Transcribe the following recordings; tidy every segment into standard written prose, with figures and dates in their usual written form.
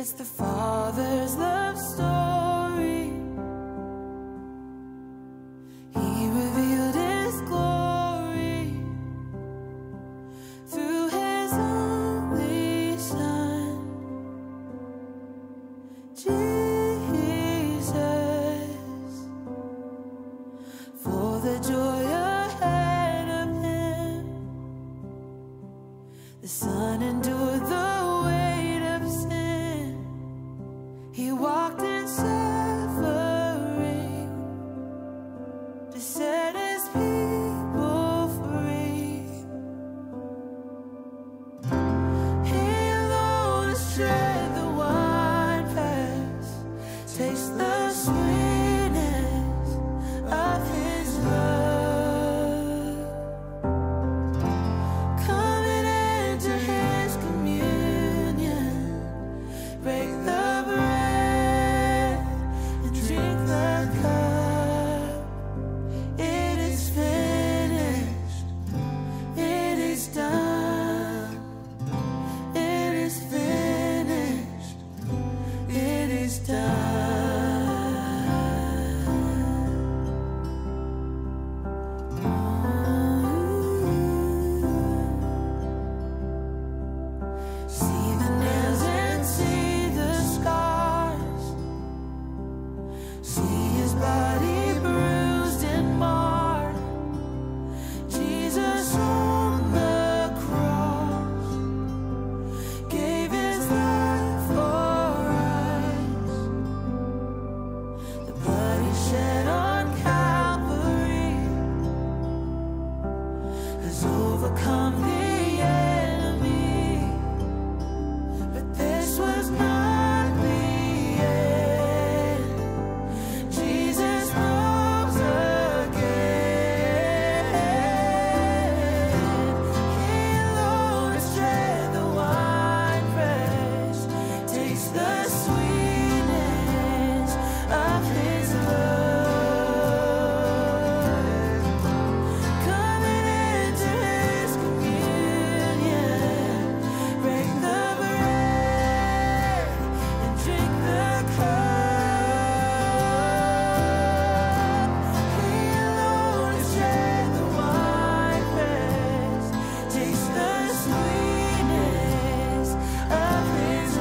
It's the Father's love story. He revealed His glory through His only Son, Jesus. For the joy ahead of Him, the Son endured the weight of sin. He walked in suffering to set His people free. He alone has tread the wine press, taste the sweetness of His love. Come and enter His communion, break the bread and drink the cup. It is finished, it is done. It is finished, it is done. See the nails and see the scars. See His body bruised and marred. Jesus on the cross gave His life for us. The blood He shed on Calvary has overcome the enemy. But this was not the end. Jesus rose again. He alone has tread the winepress, taste the sweetness of His love. Come and enter His communion, break the bread and drink the cup. He alone has tread the winepress, taste the sweetness of His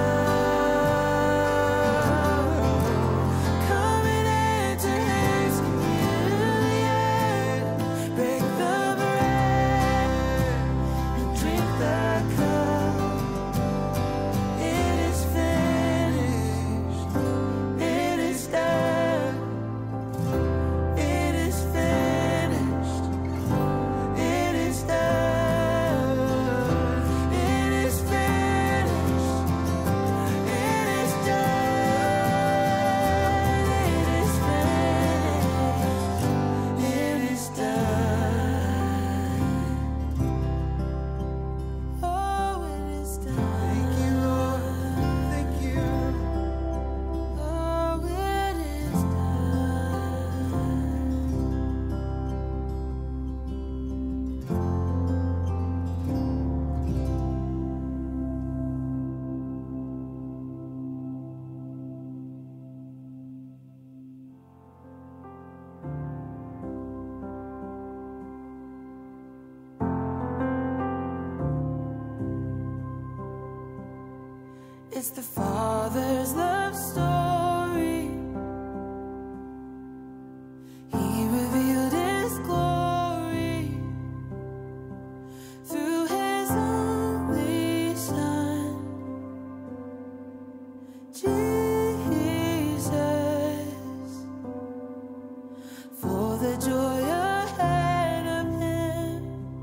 love. Come and enter His communion, break the bread and drink the cup. It is finished, it is done. It is finished, it is done. It is finished, it is done. It is finished, it is done. Oh, it is done. Thank you, Lord. Thank you. Oh, it is It's the Father's love story. He revealed His glory through His only Son, Jesus. For the joy ahead of Him,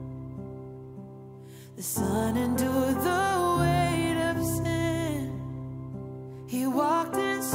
the Son endured the weight of sin. He walked in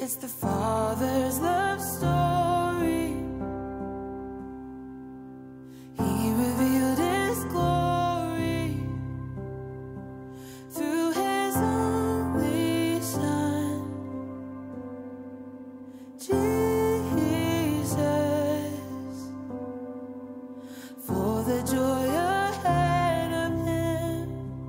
It's the Father's love story. He revealed His glory through His only Son, Jesus. For the joy ahead of Him,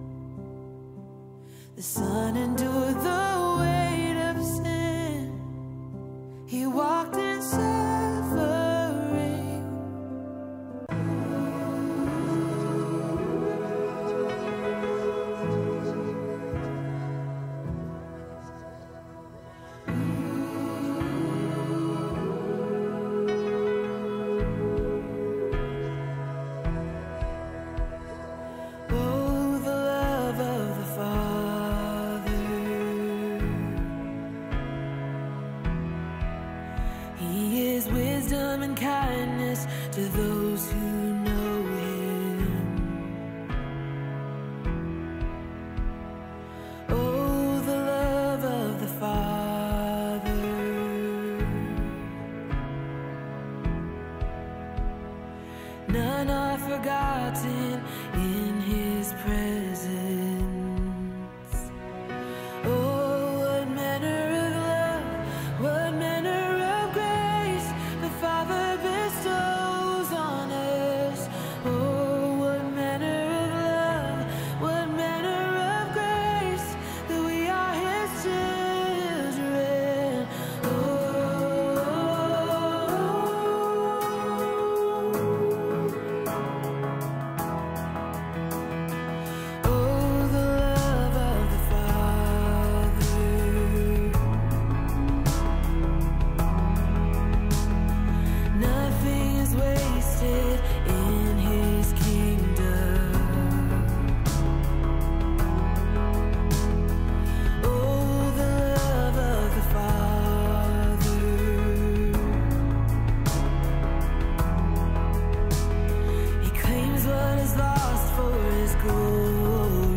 the Son endured the weight of sin. He walked in suffering. Oh, the love of the Father. He is wisdom and kindness to those who know Him. Oh, the love of the Father. None are forgotten in His presence. Oh, what manner of love, what manner of grace the Father bestows on us. Oh, what manner of love, what manner of grace, that we are His children. Oh, the love of the Father. Nothing is wasted in His kingdom. Oh, the love of the Father. He claims what is lost for His glory.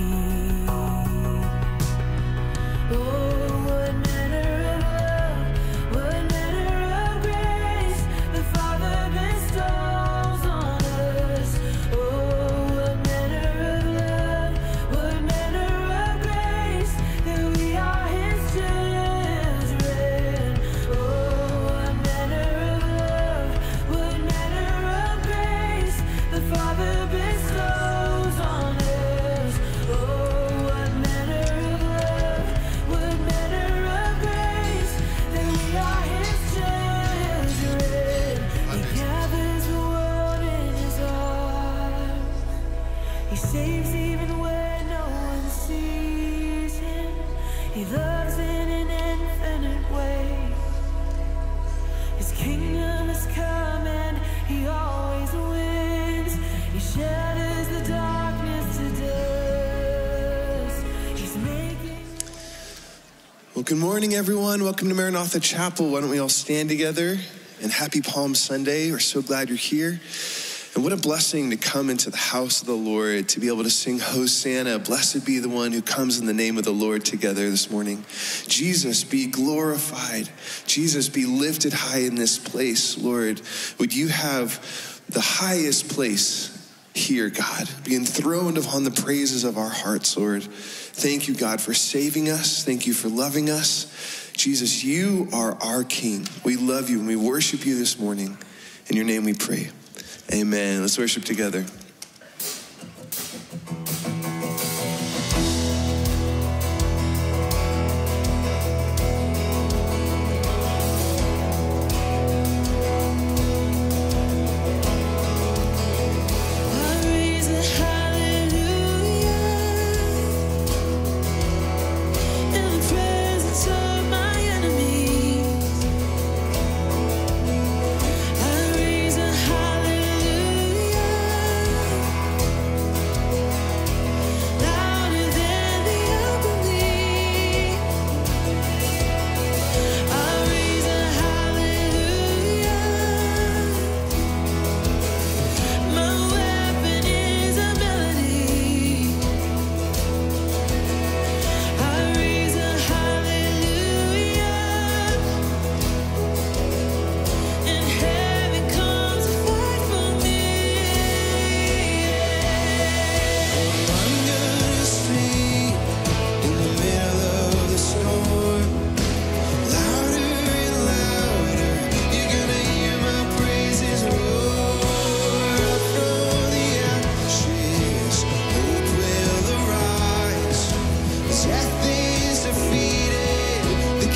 Oh, what manner of love, what manner of grace the Father bestows on us. Oh, what manner of love, what manner of grace, that we are His children. Oh, what manner of love, what manner of grace the Father bestows on us. Oh, what manner of love, what manner of grace, that we are His children. He gathers the world in His arms. He saves even when no one sees Him. He loves in an infinite way. His kingdom has come and He always wins. He shatters the darkness to dust. He's making. Well, good morning, everyone. Welcome to Maranatha Chapel. Why don't we all stand together? And happy Palm Sunday. We're so glad you're here. And what a blessing to come into the house of the Lord, to be able to sing Hosanna. Blessed be the one who comes in the name of the Lord together this morning. Jesus be glorified. Jesus be lifted high in this place, Lord. Would you have the highest place here, God, be enthroned upon the praises of our hearts, Lord. Thank you, God, for saving us. Thank you for loving us. Jesus, you are our King. We love you and we worship you this morning. In your name we pray. Amen. Let's worship together. I raise a hallelujah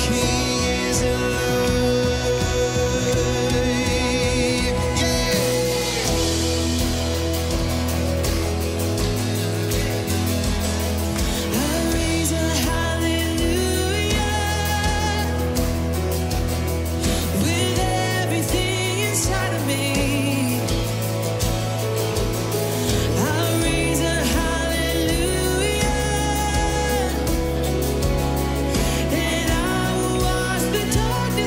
King is alive. I raise a hallelujah with everything inside of me. I raise a hallelujah, and I will watch the darkness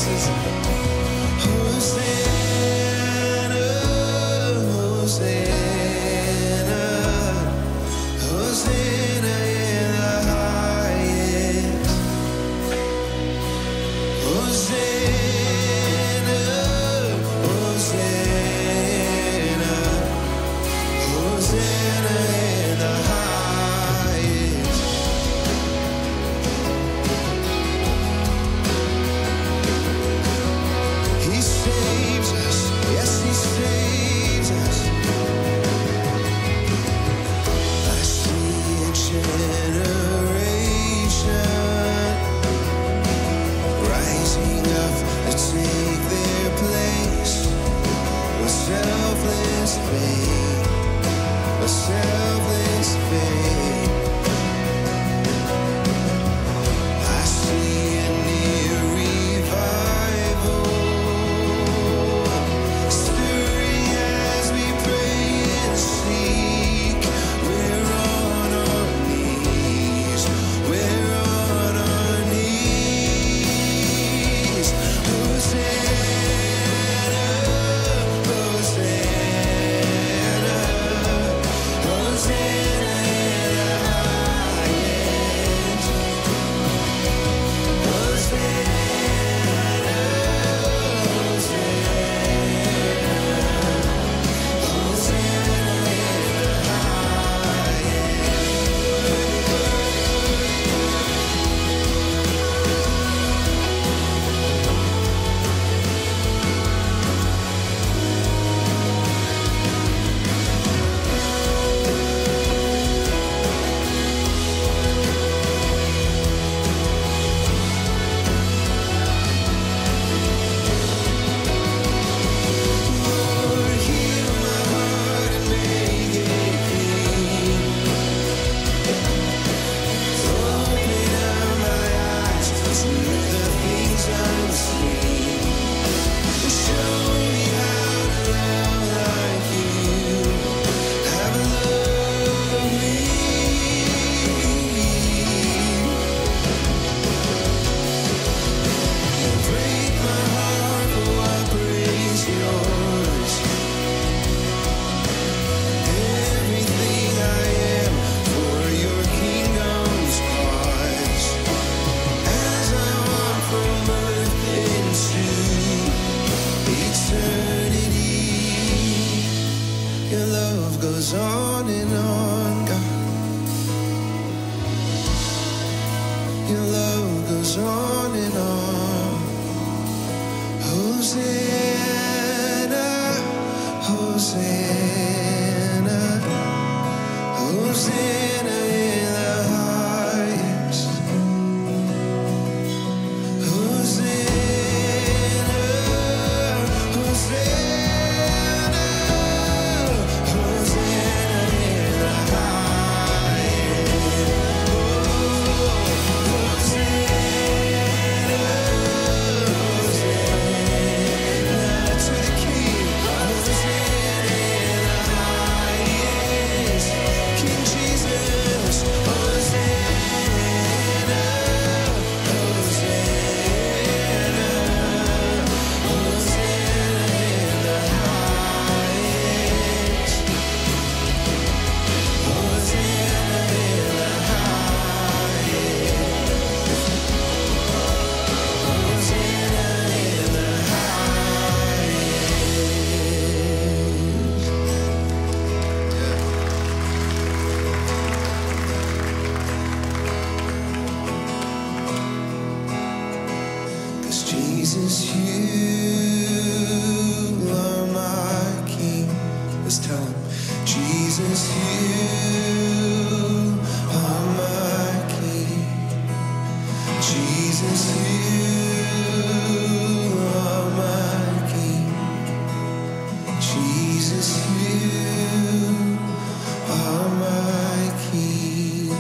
voices. Hosanna, Hosanna, Hosanna in the highest. Hosanna, Hosanna, Hosanna in the highest. He saves us, yes, he saves us. I see a generation rising up to take their place with selfless faith, with selfless faith. I see a near revival stirring as we pray and seek. We're on our knees, we're on our knees. Hosanna, Hosanna, Hosanna in the highest. Hosanna, Hosanna, Hosanna in Lord, heal my heart and make it clean. Open up my eyes to the things unseen. Show me how to love like you have loved me. Break my heart for what breaks yours. Everything I am for your kingdom's cause. As I walk from earth into eternity, your love goes on and on, God. Your love goes on and on. Hosanna, Hosanna, Hosanna in the highest. Hosanna, Hosanna, Hosanna in the highest. Hosanna, Hosanna to the King. Hosanna in the highest. King Jesus. Hosanna, Hosanna, Hosanna in the highest. Hosanna in the highest. Hosanna in the highest. 'Cause Jesus, you are my King. Let's tell him. Jesus, you are my King. Jesus, you are my King. Jesus, you are my King.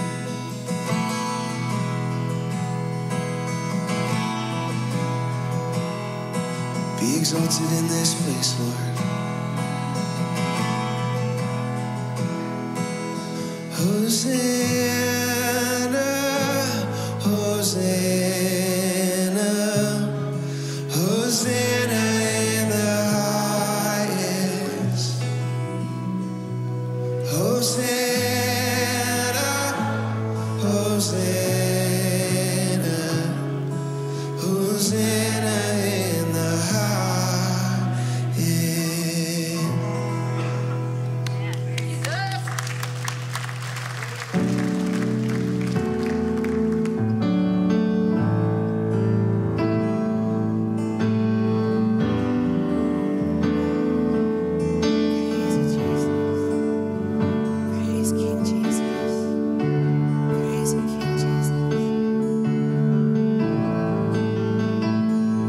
Be exalted in this place, Lord. Hosanna, Hosanna, Hosanna in the highest. Praise King Jesus. Praise King Jesus.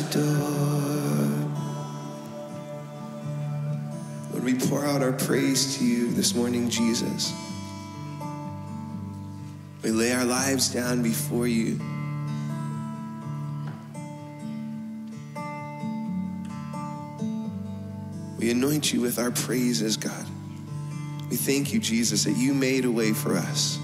door. Lord, we pour out our praise to you this morning, Jesus. We lay our lives down before you. We anoint you with our praises, God. We thank you, Jesus, that you made a way for us.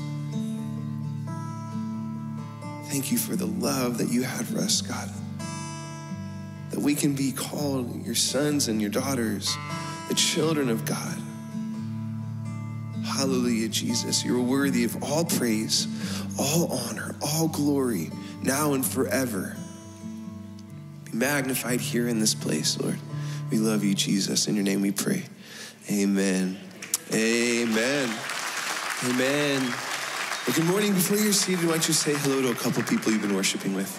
Thank you for the love that you had for us, God. That we can be called your sons and your daughters, the children of God. Hallelujah, Jesus. You're worthy of all praise, all honor, all glory, now and forever. Be magnified here in this place, Lord. We love you, Jesus. In your name we pray. Amen. Amen. Amen. Well, good morning. Before you're seated, why don't you say hello to a couple people you've been worshiping with?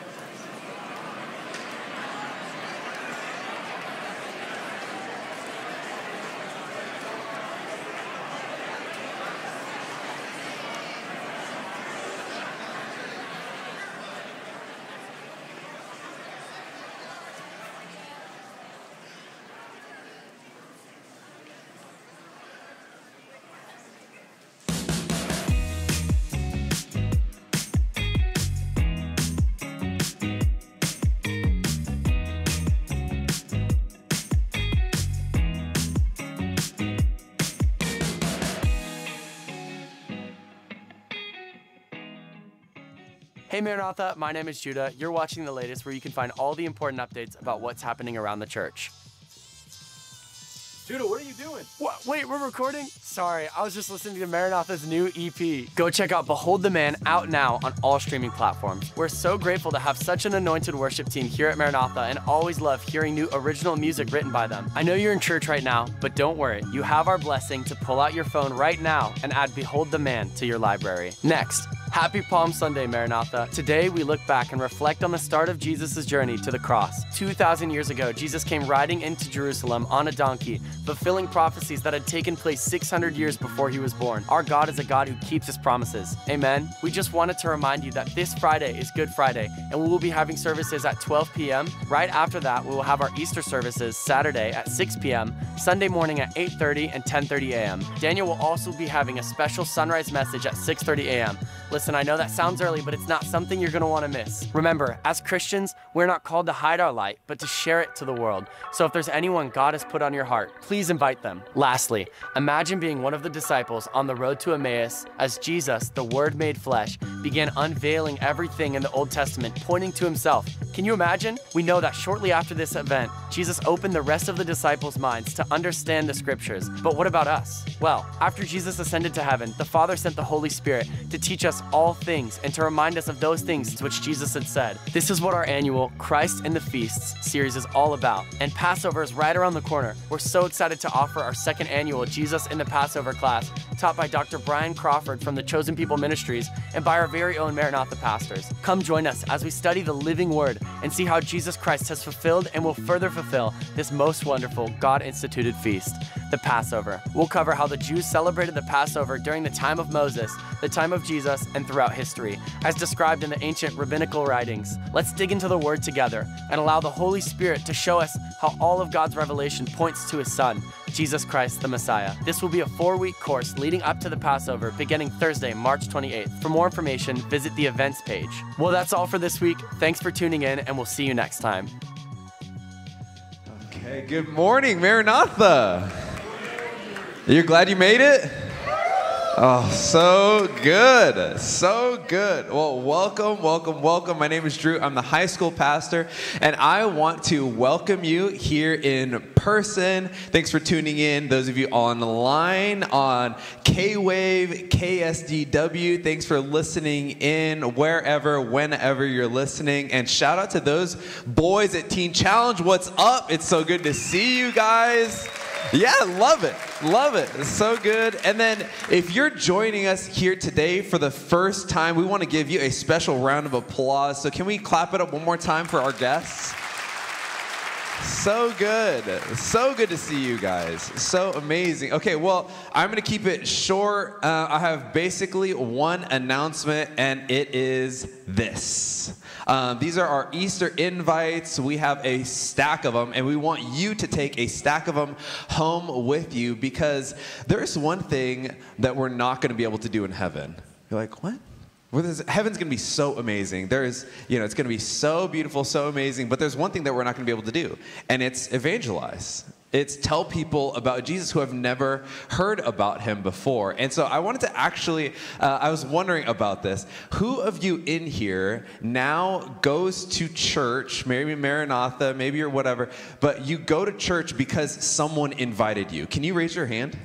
Hey Maranatha, my name is Judah. You're watching The Latest, where you can find all the important updates about what's happening around the church. Judah, what are you doing? What? Wait, we're recording? Sorry, I was just listening to Maranatha's new EP. Go check out Behold the Man out now on all streaming platforms. We're so grateful to have such an anointed worship team here at Maranatha and always love hearing new original music written by them. I know you're in church right now, but don't worry. You have our blessing to pull out your phone right now and add Behold the Man to your library. Next, Happy Palm Sunday, Maranatha. Today, we look back and reflect on the start of Jesus' journey to the cross. 2,000 years ago, Jesus came riding into Jerusalem on a donkey, fulfilling prophecies that had taken place 600 years before he was born. Our God is a God who keeps his promises. Amen. We just wanted to remind you that this Friday is Good Friday, and we will be having services at 12 p.m. Right after that, we will have our Easter services Saturday at 6 p.m., Sunday morning at 8:30 and 10:30 a.m. Daniel will also be having a special sunrise message at 6:30 a.m. Listen, I know that sounds early, but it's not something you're going to want to miss. Remember, as Christians, we're not called to hide our light, but to share it to the world. So if there's anyone God has put on your heart, please invite them. Lastly, imagine being one of the disciples on the road to Emmaus as Jesus, the Word made flesh, began unveiling everything in the Old Testament, pointing to himself. Can you imagine? We know that shortly after this event, Jesus opened the rest of the disciples' minds to understand the scriptures. But what about us? Well, after Jesus ascended to heaven, the Father sent the Holy Spirit to teach us all things and to remind us of those things which Jesus had said. This is what our annual Christ and the Feasts series is all about. And Passover is right around the corner. We're so excited to offer our second annual Jesus in the Passover class, taught by Dr. Brian Crawford from the Chosen People Ministries and by our very own Maranatha pastors. Come join us as we study the living Word and see how Jesus Christ has fulfilled and will further fulfill this most wonderful God-instituted feast, the Passover. We'll cover how the Jews celebrated the Passover during the time of Moses, the time of Jesus, and throughout history, as described in the ancient rabbinical writings. Let's dig into the Word together and allow the Holy Spirit to show us how all of God's revelation points to His Son, Jesus Christ, the Messiah. This will be a 4-week course leading up to the Passover, beginning Thursday, March 28th. For more information, visit the events page. Well, that's all for this week. Thanks for tuning in, and we'll see you next time. Okay, good morning, Maranatha. Are you glad you made it? Oh, so good. So good. Well, welcome, welcome, welcome. My name is Drew. I'm the high school pastor, and I want to welcome you here in person. Thanks for tuning in. Those of you online on K-Wave, KSDW, thanks for listening in wherever, whenever you're listening. And shout out to those boys at Teen Challenge. What's up? It's so good to see you guys. Yeah, love it. Love it. It's so good. And then if you're joining us here today for the first time, we want to give you a special round of applause. So can we clap it up one more time for our guests? So good. So good to see you guys. So amazing. Okay, well, I'm going to keep it short. I have basically one announcement, and it is this. These are our Easter invites. We have a stack of them, and we want you to take a stack of them home with you, because there's one thing that we're not going to be able to do in heaven. You're like, what? Well, heaven's going to be so amazing. It's going to be so beautiful, so amazing. But there's one thing that we're not going to be able to do, and it's evangelize. It's tell people about Jesus who have never heard about him before. And so I wanted to actually, I was wondering about this. Who of you in here now goes to church, maybe Maranatha, maybe you're whatever, but you go to church because someone invited you? Can you raise your hand?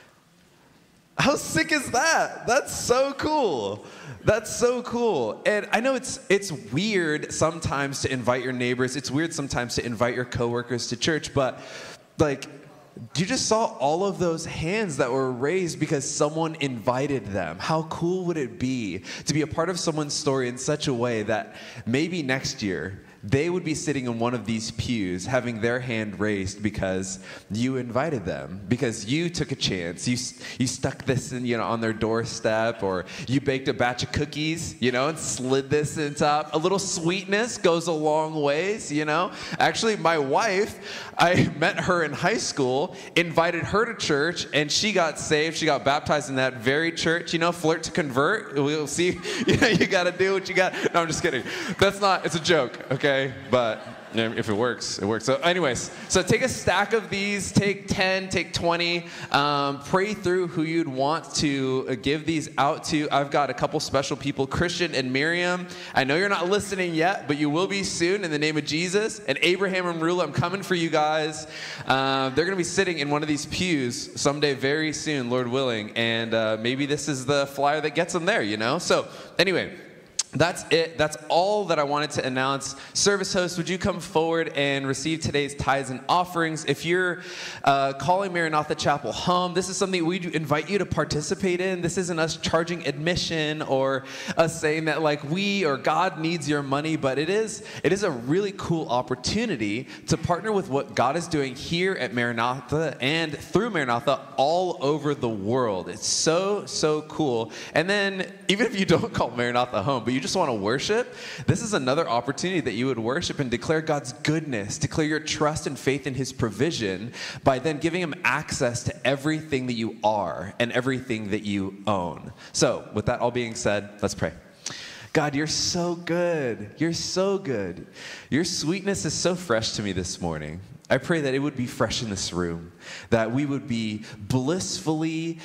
How sick is that? That's so cool. That's so cool. And I know it's weird sometimes to invite your neighbors. It's weird sometimes to invite your coworkers to church, but like, you just saw all of those hands that were raised because someone invited them. How cool would it be to be a part of someone's story in such a way that maybe next year they would be sitting in one of these pews having their hand raised because you invited them, because you took a chance. You stuck this in, on their doorstep, or you baked a batch of cookies, and slid this in top. A little sweetness goes a long ways, Actually, my wife, I met her in high school, invited her to church, and she got saved. She got baptized in that very church, flirt to convert. We'll see, you got to do what you got. No, I'm just kidding. It's a joke, okay? But if it works, it works. So anyways, so take a stack of these, take 10, take 20, pray through who you'd want to give these out to. I've got a couple special people, Christian and Miriam. I know you're not listening yet, but you will be soon in the name of Jesus. And Abraham and Rula, I'm coming for you guys. They're going to be sitting in one of these pews someday very soon, Lord willing. And maybe this is the flyer that gets them there, So anyway, that's it. That's all that I wanted to announce. Service host, would you come forward and receive today's tithes and offerings? If you're calling Maranatha Chapel home, this is something we invite you to participate in. This isn't us charging admission or us saying that we or God needs your money, but it is a really cool opportunity to partner with what God is doing here at Maranatha and through Maranatha all over the world. It's so, so cool. And then even if you don't call Maranatha home, but you just want to worship, this is another opportunity that you would worship and declare God's goodness, declare your trust and faith in his provision by then giving him access to everything that you are and everything that you own. So with that all being said, let's pray. God, you're so good. You're so good. Your sweetness is so fresh to me this morning. I pray that it would be fresh in this room, that we would be blissfully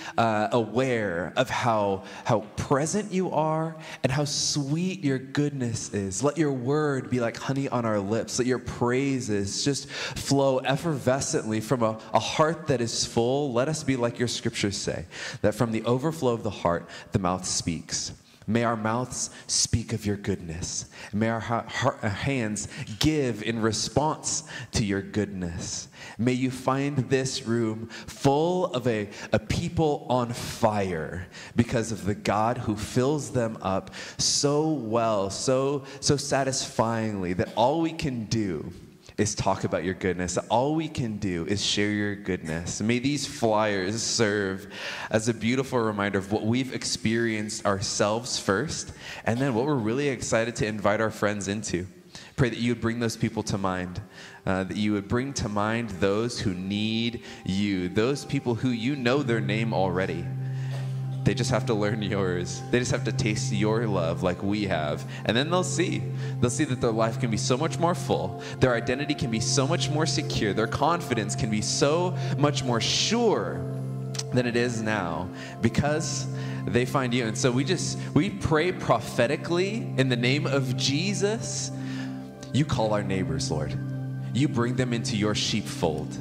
aware of how present you are and how sweet your goodness is. Let your word be like honey on our lips. Let your praises just flow effervescently from a heart that is full. Let us be like your scriptures say, that from the overflow of the heart, the mouth speaks. May our mouths speak of your goodness. May our hands give in response to your goodness. May you find this room full of a people on fire because of the God who fills them up so well, so satisfyingly, that all we can do is talk about your goodness. All we can do is share your goodness. May these flyers serve as a beautiful reminder of what we've experienced ourselves first, and then what we're really excited to invite our friends into. Pray that you would bring those people to mind, that you would bring to mind those who need you, those people who you know their name already. They just have to learn yours. They just have to taste your love like we have. And then they'll see that their life can be so much more full. Their identity can be so much more secure. Their confidence can be so much more sure than it is now because they find you. And so we pray prophetically in the name of Jesus. You call our neighbors, Lord. You bring them into your sheepfold.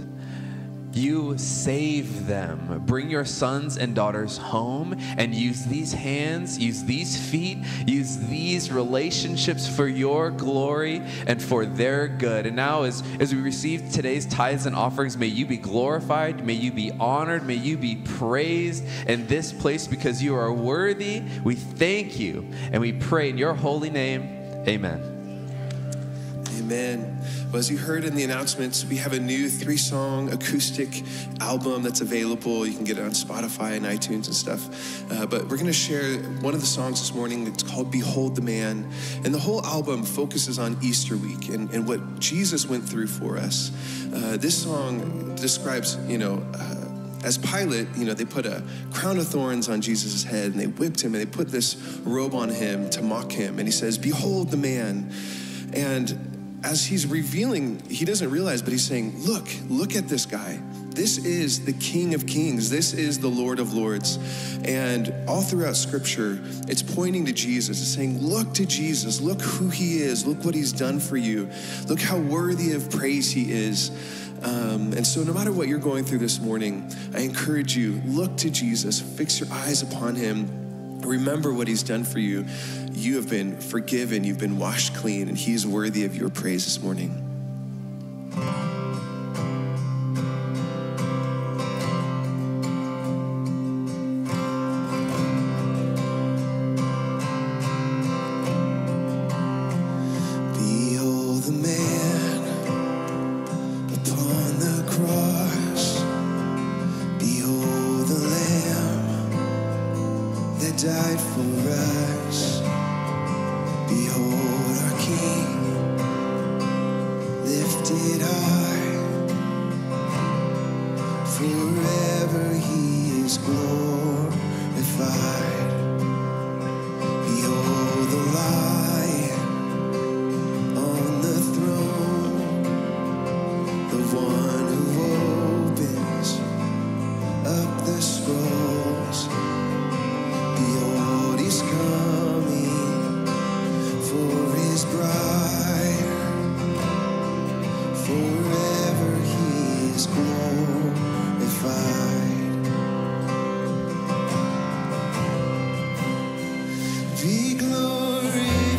You save them. Bring your sons and daughters home and use these hands, use these feet, use these relationships for your glory and for their good. And now as we receive today's tithes and offerings, may you be glorified, may you be honored, may you be praised in this place because you are worthy. We thank you and we pray in your holy name. Amen. Amen. Well, as you heard in the announcements, we have a new 3-song acoustic album that's available. You can get it on Spotify and iTunes and stuff. But we're going to share one of the songs this morning. It's called Behold the Man. And the whole album focuses on Easter week and what Jesus went through for us. This song describes, as Pilate, they put a crown of thorns on Jesus' head and they whipped him and they put this robe on him to mock him. And he says, behold the man. And as he's revealing, he doesn't realize, but he's saying, look at this guy. This is the King of Kings. This is the Lord of Lords. And all throughout Scripture, it's pointing to Jesus. It's saying, look to Jesus. Look who he is. Look what he's done for you. Look how worthy of praise he is. And so no matter what you're going through this morning, I encourage you, look to Jesus. Fix your eyes upon him. Remember what he's done for you. You have been forgiven. You've been washed clean, and he's worthy of your praise this morning. Behold the man upon the cross. Behold the Lamb that died for us. Behold our King, lifted high. Forever he is glorified. Behold the Lion on the throne, the one who opens up the scrolls. Behold, he's coming for his bride. Forever he is glorified. Be glorified,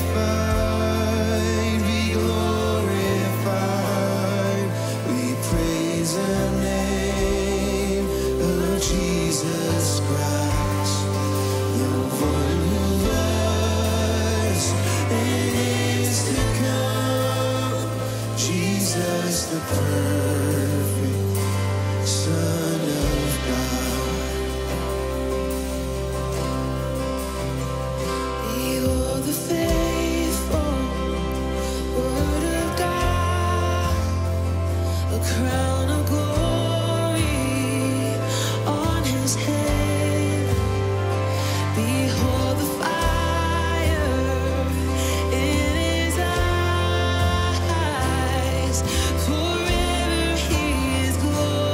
be glorified. We praise the name of Jesus Christ, the one who was and is to come. Jesus, the perfect Son of God. Behold the faithful Word of God, a crown of glory on his head. Behold the fire in his eyes. Forever he is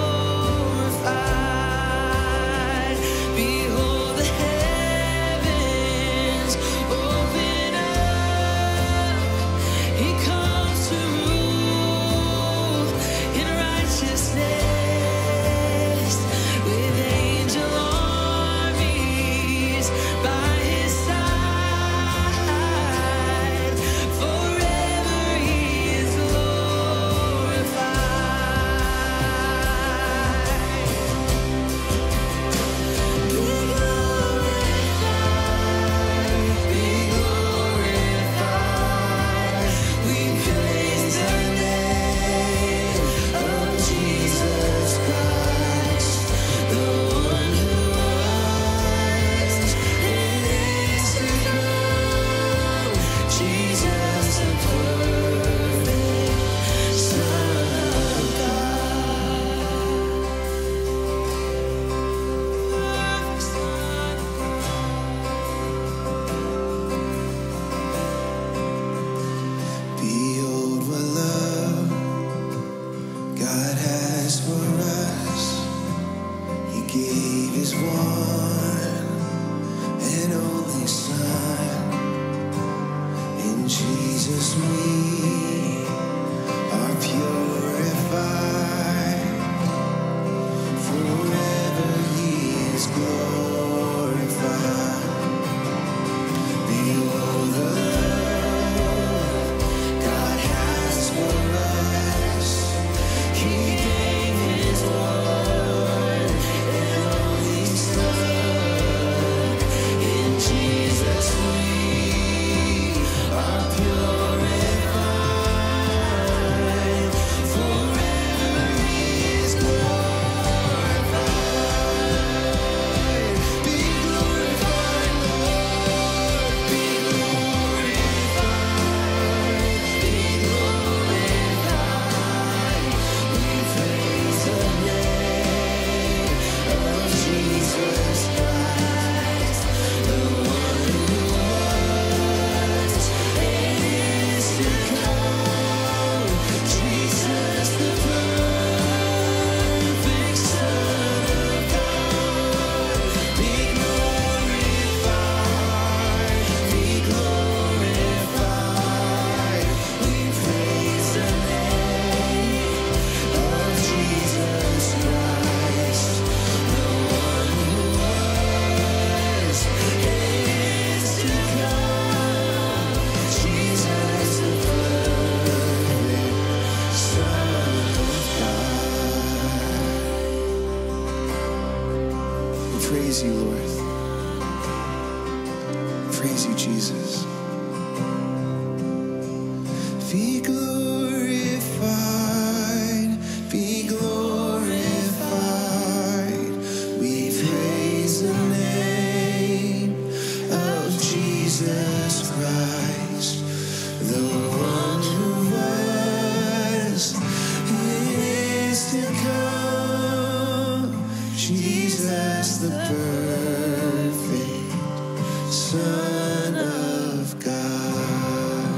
glorified. Behold the heavens open up. He comes to rule in righteousness with angel armies by his side. Forever he is glorified. Be glorified. We praise the name of Jesus Christ, the one who was and is to come. Jesus, the perfect Son of Behold what love God has for us. He gave his one and only Son. In Jesus we are purified. Forever he is glorified. Behold the love God has for us. He gave his one and only Son. In Jesus we are purified. praise you, Lord. Praise you, Jesus. Be glorified, be glorified. We praise the name of Jesus Christ, the one who was and is to come. Jesus, the perfect Son of God.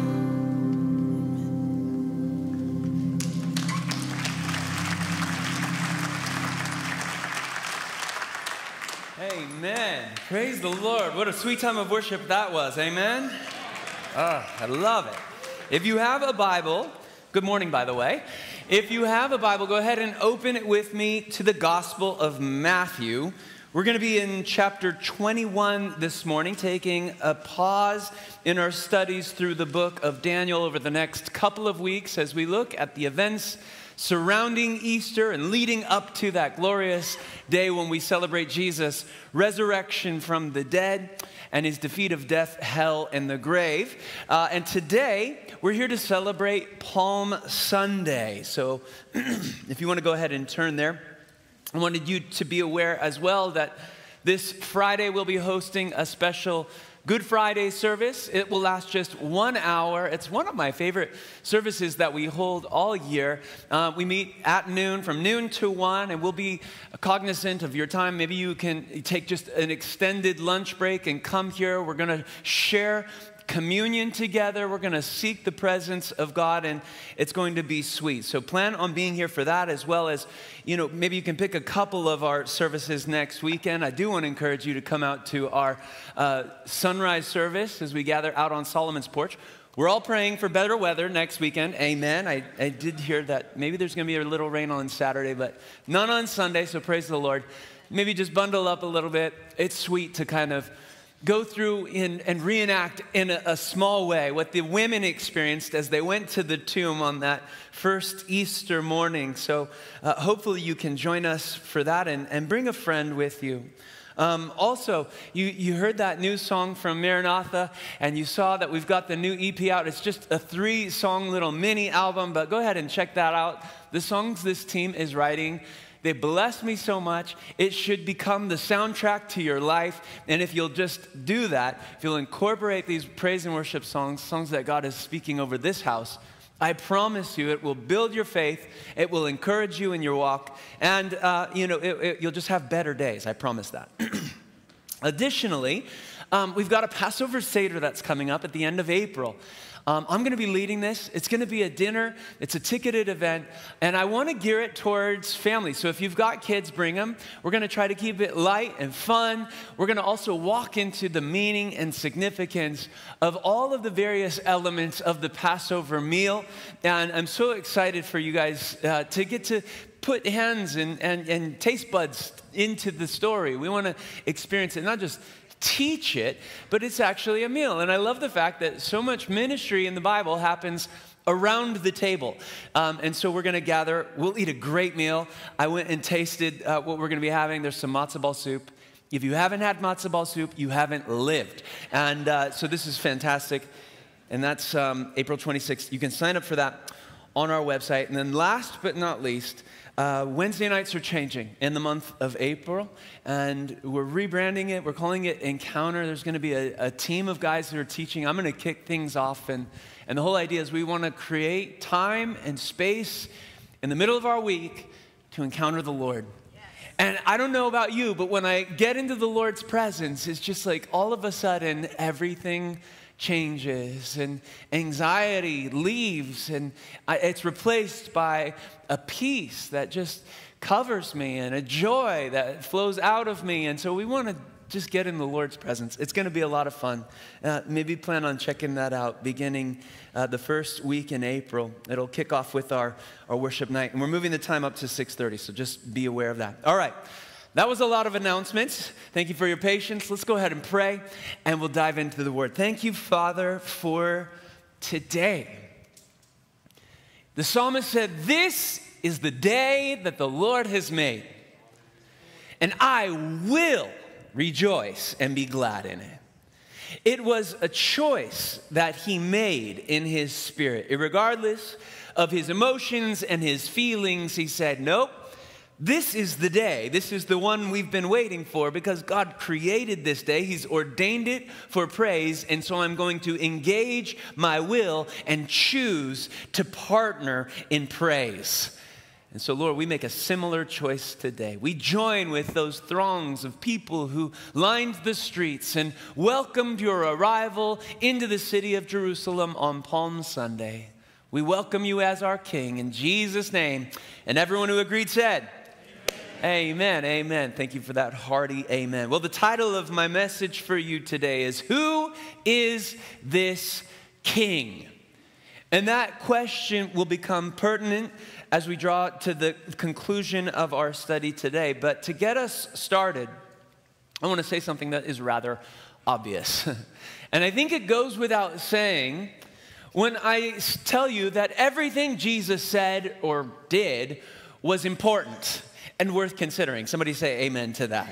Amen. Praise the Lord. What a sweet time of worship that was. Amen. Oh, I love it. If you have a Bible, good morning, by the way. If you have a Bible, go ahead and open it with me to the Gospel of Matthew. We're going to be in chapter 21 this morning, taking a pause in our studies through the book of Daniel over the next couple of weeks as we look at the events surrounding Easter and leading up to that glorious day when we celebrate Jesus' resurrection from the dead and his defeat of death, hell, and the grave. And today, we're here to celebrate Palm Sunday. So if you want to go ahead and turn there, I wanted you to be aware as well that this Friday we'll be hosting a special Good Friday service. It will last just 1 hour. It's one of my favorite services that we hold all year. We meet at noon, from noon to 1, and we'll be cognizant of your time. Maybe you can take just an extended lunch break and come here. We're going to share communion together. We're going to seek the presence of God, and it's going to be sweet. So plan on being here for that, as well as, maybe you can pick a couple of our services next weekend. I do want to encourage you to come out to our sunrise service as we gather out on Solomon's porch. We're all praying for better weather next weekend. Amen. I did hear that maybe there's going to be a little rain on Saturday, but none on Sunday, so praise the Lord. Maybe just bundle up a little bit. It's sweet to kind of go through and reenact in a small way what the women experienced as they went to the tomb on that first Easter morning. So hopefully you can join us for that and bring a friend with you. Also, you heard that new song from Maranatha, and you saw that we've got the new EP out. It's just a 3-song little mini album, but go ahead and check that out. The songs this team is writing, they bless me so much. It should become the soundtrack to your life. And if you'll just do that, if you'll incorporate these praise and worship songs that God is speaking over this house, I promise you it will build your faith. It will encourage you in your walk. And, you'll just have better days. I promise that. Additionally, we've got a Passover Seder that's coming up at the end of April. I'm going to be leading this. It's going to be a dinner. It's a ticketed event, and I want to gear it towards families. So if you've got kids, bring them. We're going to try to keep it light and fun. We're going to also walk into the meaning and significance of all of the various elements of the Passover meal, and I'm so excited for you guys to get to put hands and taste buds into the story. We want to experience it, not just teach it, but it's actually a meal. And I love the fact that so much ministry in the Bible happens around the table. And so we're going to gather. We'll eat a great meal. I went and tasted what we're going to be having. There's some matzo ball soup. If you haven't had matzo ball soup, you haven't lived. And so this is fantastic. And that's April 26th. You can sign up for that on our website. And then last but not least, Wednesday nights are changing in the month of April, and we're rebranding it. We're calling it Encounter. There's going to be a team of guys that are teaching. I'm going to kick things off, and the whole idea is we want to create time and space in the middle of our week to encounter the Lord. Yes. And I don't know about you, but when I get into the Lord's presence, it's just like all of a sudden everything changes and anxiety leaves, and it's replaced by a peace that just covers me and a joy that flows out of me. And so we want to just get in the Lord's presence. It's going to be a lot of fun. Maybe plan on checking that out beginning the first week in April. It'll kick off with our worship night, and we're moving the time up to 6:30, so just be aware of that. All right. That was a lot of announcements. Thank you for your patience. Let's go ahead and pray, and we'll dive into the Word. Thank you, Father, for today. The psalmist said, "This is the day that the Lord has made, and I will rejoice and be glad in it. It was a choice that he made in his spirit. Regardless of his emotions and his feelings, he said, nope, this is the day. This is the one we've been waiting for because God created this day. He's ordained it for praise, and so I'm going to engage my will and choose to partner in praise. And so, Lord, we make a similar choice today. We join with those throngs of people who lined the streets and welcomed your arrival into the city of Jerusalem on Palm Sunday. We welcome you as our King in Jesus' name. And everyone who agreed said, amen, amen. Thank you for that hearty amen. Well, the title of my message for you today is, Who is this King? And that question will become pertinent as we draw to the conclusion of our study today. But to get us started, I want to say something that is rather obvious. And I think it goes without saying when I tell you that everything Jesus said or did was important and worth considering. Somebody say amen to that.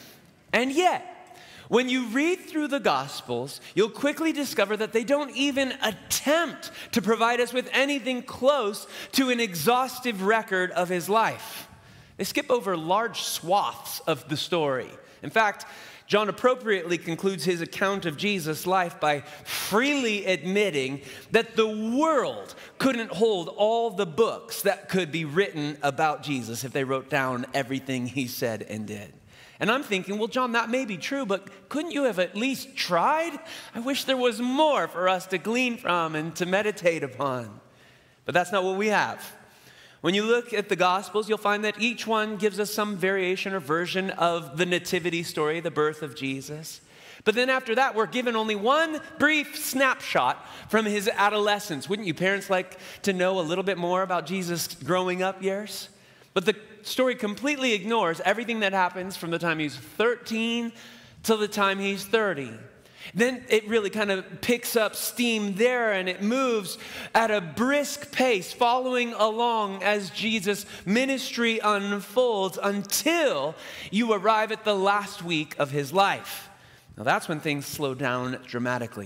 And yet, when you read through the Gospels, you'll quickly discover that they don't even attempt to provide us with anything close to an exhaustive record of his life. They skip over large swaths of the story. In fact, John appropriately concludes his account of Jesus' life by freely admitting that the world couldn't hold all the books that could be written about Jesus if they wrote down everything he said and did. And I'm thinking, well, John, that may be true, but couldn't you have at least tried? I wish there was more for us to glean from and to meditate upon. But that's not what we have. When you look at the Gospels, you'll find that each one gives us some variation or version of the nativity story, the birth of Jesus. But then after that, we're given only one brief snapshot from his adolescence. Wouldn't you parents like to know a little bit more about Jesus' growing up years? But the story completely ignores everything that happens from the time he's 13 till the time he's 30. Then it really kind of picks up steam there, and it moves at a brisk pace, following along as Jesus' ministry unfolds until you arrive at the last week of his life. Now that's when things slow down dramatically.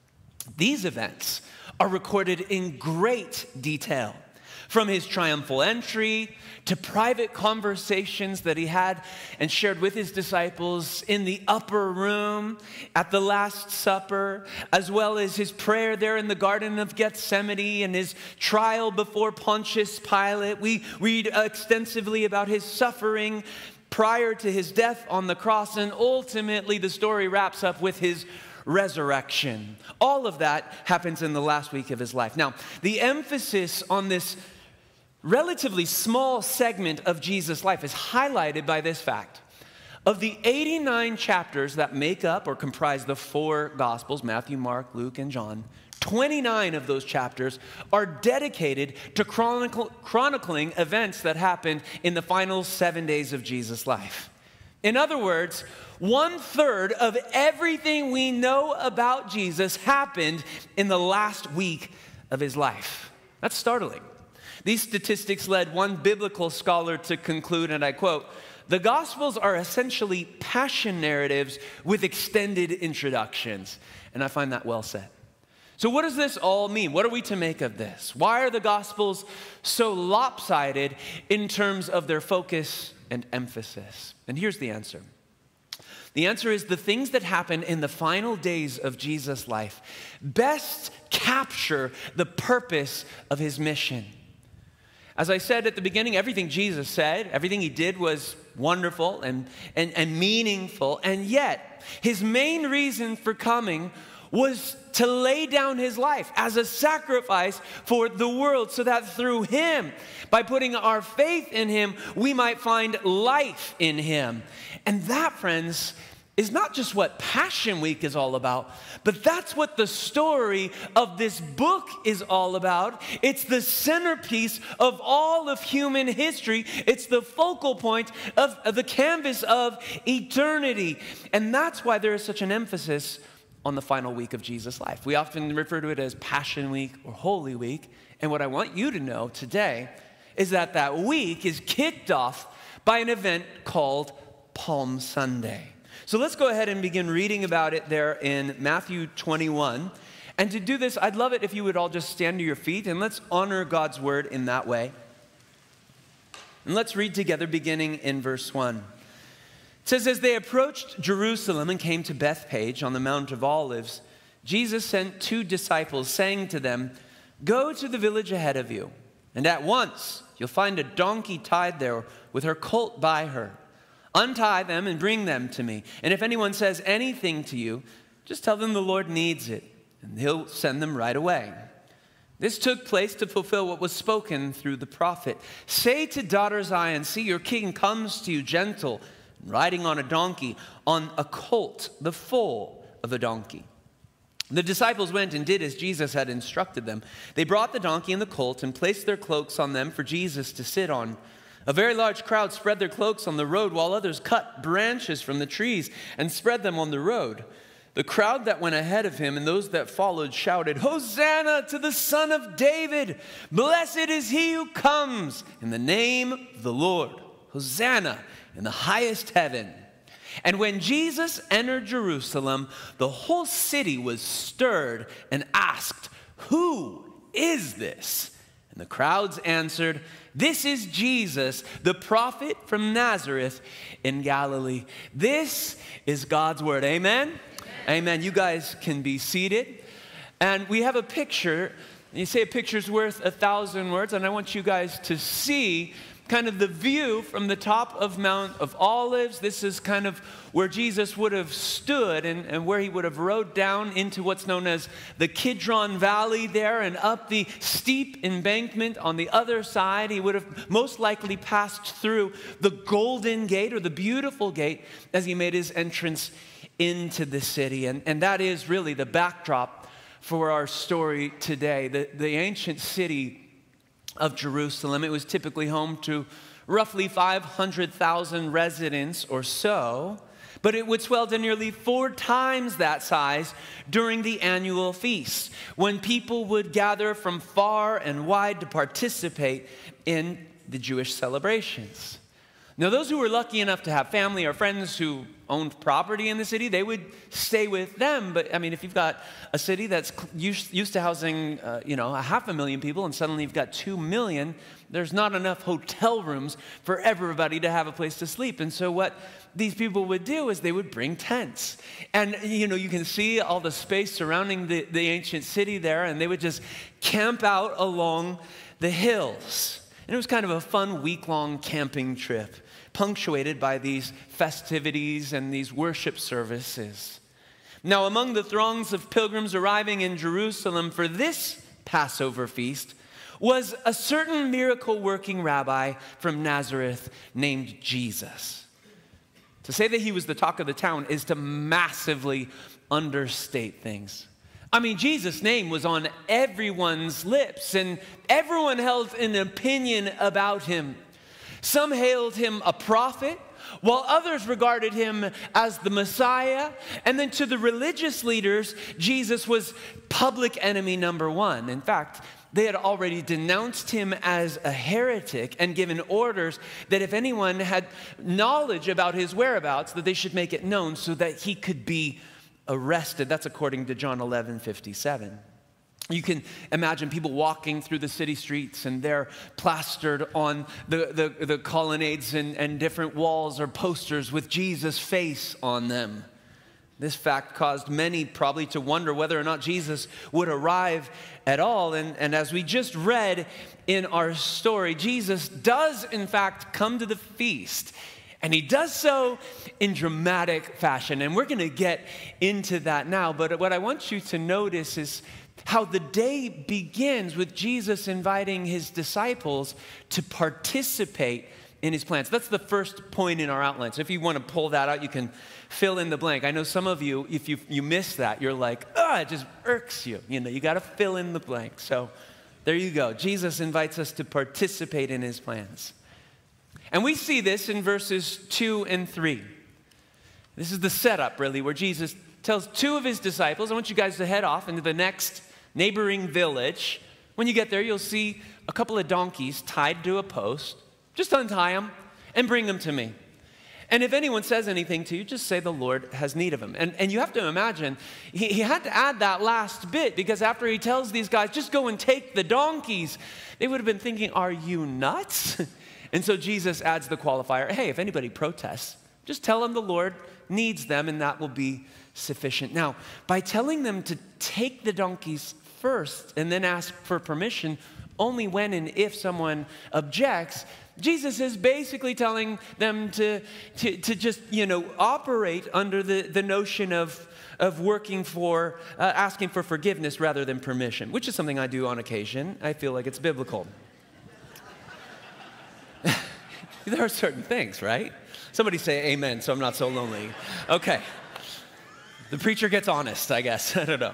These events are recorded in great detail, from his triumphal entry to private conversations that he had and shared with his disciples in the upper room at the Last Supper, as well as his prayer there in the Garden of Gethsemane and his trial before Pontius Pilate. We read extensively about his suffering prior to his death on the cross, and ultimately the story wraps up with his resurrection. All of that happens in the last week of his life. Now, the emphasis on this relatively small segment of Jesus' life is highlighted by this fact. Of the 89 chapters that make up or comprise the four Gospels, Matthew, Mark, Luke, and John, 29 of those chapters are dedicated to chronicling events that happened in the final 7 days of Jesus' life. In other words, 1/3 of everything we know about Jesus happened in the last week of his life. That's startling. These statistics led one biblical scholar to conclude, and I quote, "The Gospels are essentially passion narratives with extended introductions." And I find that well said. So what does this all mean? What are we to make of this? Why are the Gospels so lopsided in terms of their focus and emphasis? And here's the answer. The answer is the things that happen in the final days of Jesus' life best capture the purpose of his mission. As I said at the beginning, everything Jesus said, everything he did was wonderful and meaningful, and yet his main reason for coming was to lay down his life as a sacrifice for the world so that through him, by putting our faith in him, we might find life in him. And that, friends, is not just what Passion Week is all about, but that's what the story of this book is all about. It's the centerpiece of all of human history. It's the focal point of the canvas of eternity. And that's why there is such an emphasis on the final week of Jesus' life. We often refer to it as Passion Week or Holy Week. And what I want you to know today is that that week is kicked off by an event called Palm Sunday. So let's go ahead and begin reading about it there in Matthew 21. And to do this, I'd love it if you would all just stand to your feet and let's honor God's word in that way. And let's read together beginning in verse 1. It says, as they approached Jerusalem and came to Bethphage on the Mount of Olives, Jesus sent 2 disciples, saying to them, go to the village ahead of you, and at once you'll find a donkey tied there with her colt by her. Untie them and bring them to me. And if anyone says anything to you, just tell them the Lord needs it, and he'll send them right away. This took place to fulfill what was spoken through the prophet. Say to daughter Zion, see, your king comes to you gentle, riding on a donkey, on a colt, the foal of a donkey. The disciples went and did as Jesus had instructed them. They brought the donkey and the colt and placed their cloaks on them for Jesus to sit on. A very large crowd spread their cloaks on the road, while others cut branches from the trees and spread them on the road. The crowd that went ahead of him and those that followed shouted, Hosanna to the Son of David! Blessed is he who comes in the name of the Lord. Hosanna in the highest heaven. And when Jesus entered Jerusalem, the whole city was stirred and asked, who is this? And the crowds answered, this is Jesus, the prophet from Nazareth in Galilee. This is God's word. Amen? Amen. You guys can be seated. And we have a picture. You say a picture's worth 1,000 words. And I want you guys to see kind of the view from the top of Mount of Olives. This is kind of where Jesus would have stood and where he would have rode down into what's known as the Kidron Valley there, and up the steep embankment on the other side. He would have most likely passed through the Golden Gate, or the Beautiful Gate, as he made his entrance into the city. And that is really the backdrop for our story today. The ancient city of Jerusalem, it was typically home to roughly 500,000 residents or so, but it would swell to nearly 4 times that size during the annual feast, when people would gather from far and wide to participate in the Jewish celebrations. Now, those who were lucky enough to have family or friends who owned property in the city, they would stay with them. But, I mean, if you've got a city that's used to housing, 500,000 people, and suddenly you've got 2 million, there's not enough hotel rooms for everybody to have a place to sleep. And so what these people would do is they would bring tents. And, you can see all the space surrounding the ancient city there, and they would just camp out along the hills. And it was kind of a fun week-long camping trip, punctuated by these festivities and these worship services. Now, among the throngs of pilgrims arriving in Jerusalem for this Passover feast was a certain miracle-working rabbi from Nazareth named Jesus. To say that he was the talk of the town is to massively understate things. I mean, Jesus' name was on everyone's lips, and everyone held an opinion about him. Some hailed him a prophet, while others regarded him as the Messiah. And then to the religious leaders, Jesus was public enemy number 1. In fact, they had already denounced him as a heretic and given orders that if anyone had knowledge about his whereabouts, that they should make it known so that he could be arrested. That's according to John 11:57. You can imagine people walking through the city streets, and they're plastered on the colonnades and different walls or posters with Jesus' face on them. This fact caused many probably to wonder whether or not Jesus would arrive at all. And as we just read in our story, Jesus does in fact come to the feast. And he does so in dramatic fashion. And we're going to get into that now. But what I want you to notice is how the day begins with Jesus inviting his disciples to participate in his plans. That's the first point in our outline. So if you want to pull that out, you can fill in the blank. I know some of you, if you miss that, you're like, it just irks you. You got to fill in the blank. So there you go. Jesus invites us to participate in his plans. And we see this in verses 2 and 3. This is the setup, really, where Jesus tells 2 of his disciples, I want you guys to head off into the next neighboring village. When you get there, you'll see a couple of donkeys tied to a post. Just untie them and bring them to me. And if anyone says anything to you, just say the Lord has need of him. And you have to imagine, he had to add that last bit, because after he tells these guys, just go and take the donkeys, they would have been thinking, are you nuts? And so Jesus adds the qualifier, hey, if anybody protests, just tell them the Lord needs them, and that will be sufficient. Now, by telling them to take the donkeys first and then ask for permission only when and if someone objects, Jesus is basically telling them to just, operate under the notion of working for, asking for forgiveness rather than permission, which is something I do on occasion. I feel like it's biblical. There are certain things, right? Somebody say amen, so I'm not so lonely. Okay. The preacher gets honest, I guess. I don't know.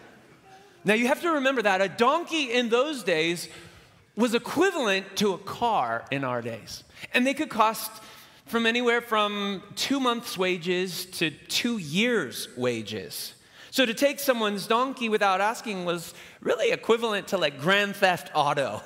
Now, you have to remember that a donkey in those days was equivalent to a car in our days. And they could cost from anywhere from 2 months' wages to 2 years' wages. So to take someone's donkey without asking was really equivalent to like Grand Theft Auto.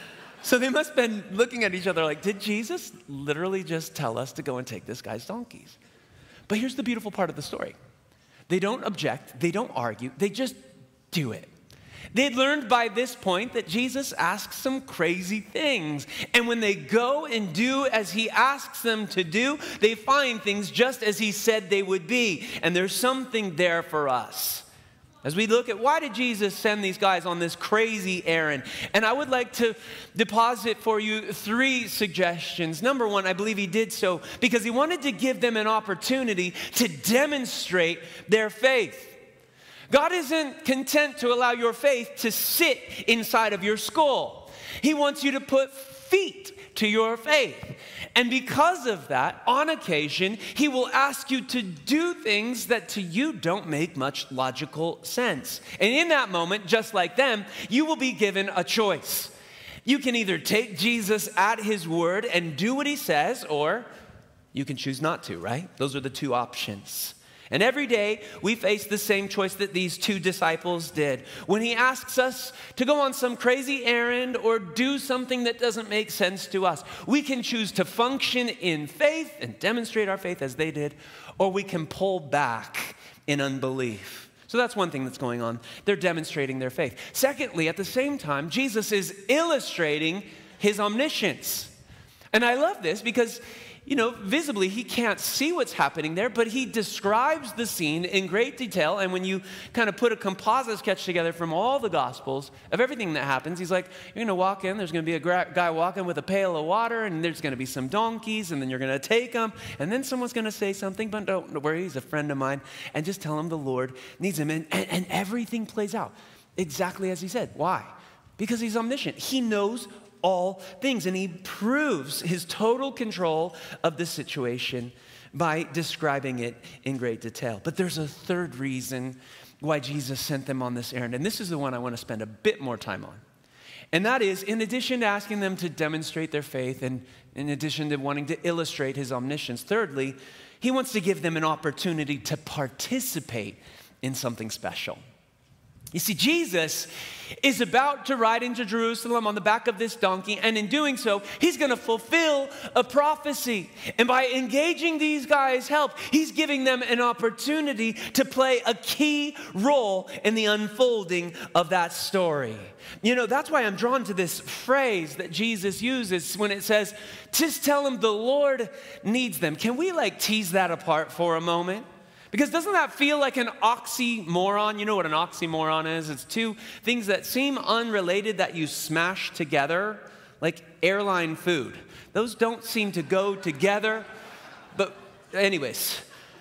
So they must have been looking at each other like, did Jesus literally just tell us to go and take this guy's donkeys? But here's the beautiful part of the story. They don't object, they don't argue, they just do it. They'd learned by this point that Jesus asks some crazy things. And when they go and do as he asks them to do, they find things just as he said they would be. And there's something there for us as we look at why did Jesus send these guys on this crazy errand. And I would like to deposit for you 3 suggestions. Number 1, I believe he did so because he wanted to give them an opportunity to demonstrate their faith. God isn't content to allow your faith to sit inside of your skull. He wants you to put feet to your faith. And because of that, on occasion, he will ask you to do things that to you don't make much logical sense. And in that moment, just like them, you will be given a choice. You can either take Jesus at his word and do what he says, or you can choose not to, right? Those are the 2 options. And every day, we face the same choice that these 2 disciples did. When he asks us to go on some crazy errand or do something that doesn't make sense to us, we can choose to function in faith and demonstrate our faith as they did, or we can pull back in unbelief. So that's one thing that's going on. They're demonstrating their faith. Secondly, at the same time, Jesus is illustrating his omniscience. And I love this because visibly he can't see what's happening there, but he describes the scene in great detail. And when you kind of put a composite sketch together from all the Gospels of everything that happens, he's like, you're going to walk in, there's going to be a guy walking with a pail of water, and there's going to be some donkeys, and then you're going to take them, and then someone's going to say something, but don't worry, he's a friend of mine, and just tell him the Lord needs him. And everything plays out exactly as he said. Why? Because he's omniscient. He knows all things, and he proves his total control of the situation by describing it in great detail. But there's a third reason why Jesus sent them on this errand, and this is the one I want to spend a bit more time on. And that is, in addition to asking them to demonstrate their faith, and in addition to wanting to illustrate his omniscience, thirdly, he wants to give them an opportunity to participate in something special. You see, Jesus is about to ride into Jerusalem on the back of this donkey, and in doing so, he's going to fulfill a prophecy. And by engaging these guys' help, he's giving them an opportunity to play a key role in the unfolding of that story. That's why I'm drawn to this phrase that Jesus uses when it says, just tell them the Lord needs them. Can we tease that apart for a moment? Because doesn't that feel like an oxymoron? You know what an oxymoron is? It's 2 things that seem unrelated that you smash together, like airline food. Those don't seem to go together. But anyways,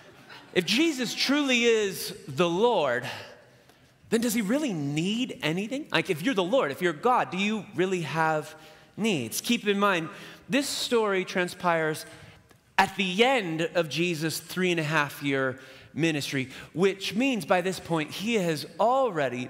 if Jesus truly is the Lord, then does he really need anything? If you're the Lord, if you're God, do you really have needs? Keep in mind, this story transpires at the end of Jesus' 3.5-year ministry, which means by this point he has already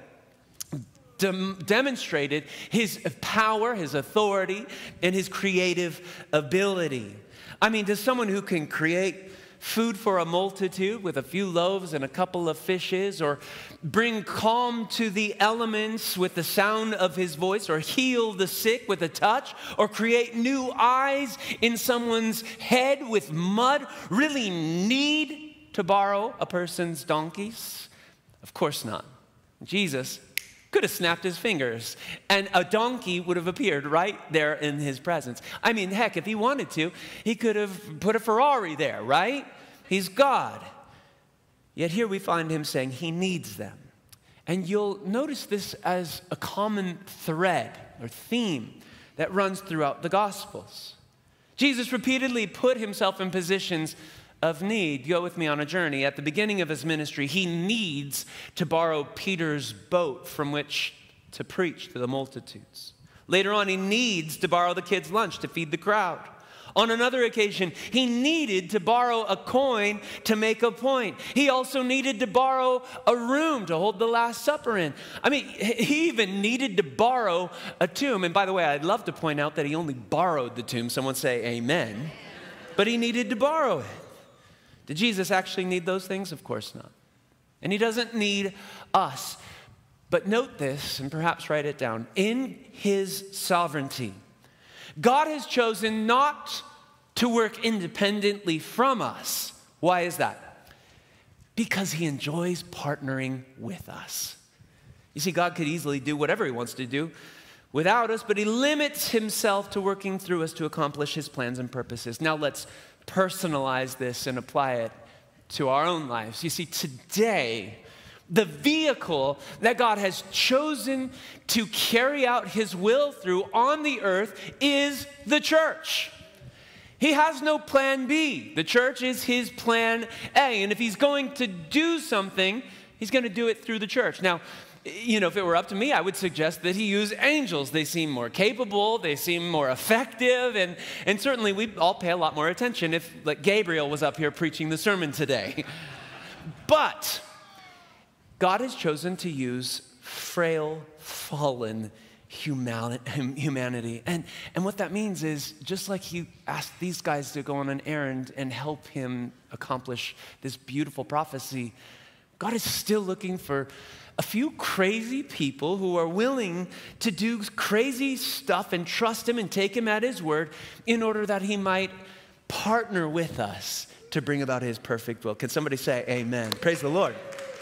demonstrated his power, his authority, and his creative ability. I mean, to someone who can create food for a multitude with a few loaves and a couple of fishes, or bring calm to the elements with the sound of his voice, or heal the sick with a touch, or create new eyes in someone's head with mud, really need to borrow a person's donkeys? Of course not. Jesus could have snapped his fingers and a donkey would have appeared right there in his presence. I mean, heck, if he wanted to, he could have put a Ferrari there, right? He's God. Yet here we find him saying he needs them. And you'll notice this as a common thread or theme that runs throughout the Gospels. Jesus repeatedly put himself in positions of need. Go with me on a journey. At the beginning of his ministry, he needs to borrow Peter's boat from which to preach to the multitudes. Later on, he needs to borrow the kids' lunch to feed the crowd. On another occasion, he needed to borrow a coin to make a point. He also needed to borrow a room to hold the Last Supper in. I mean, he even needed to borrow a tomb. And by the way, I'd love to point out that he only borrowed the tomb. Someone say amen. But he needed to borrow it. Did Jesus actually need those things? Of course not. And he doesn't need us. But note this, and perhaps write it down. In his sovereignty, God has chosen not to work independently from us. Why is that? Because he enjoys partnering with us. You see, God could easily do whatever he wants to do without us, but he limits himself to working through us to accomplish his plans and purposes. Now let's personalize this and apply it to our own lives. You see, today, the vehicle that God has chosen to carry out his will through on the earth is the church. He has no plan B. The church is his plan A. And if he's going to do something, he's going to do it through the church. Now, you know, if it were up to me, I would suggest that he use angels. They seem more capable, they seem more effective, and certainly we'd all pay a lot more attention if, like, Gabriel was up here preaching the sermon today. But God has chosen to use frail, fallen humanity. And what that means is, just like he asked these guys to go on an errand and help him accomplish this beautiful prophecy, God is still looking for a few crazy people who are willing to do crazy stuff and trust him and take him at his word in order that he might partner with us to bring about his perfect will. Can somebody say amen? Praise the Lord.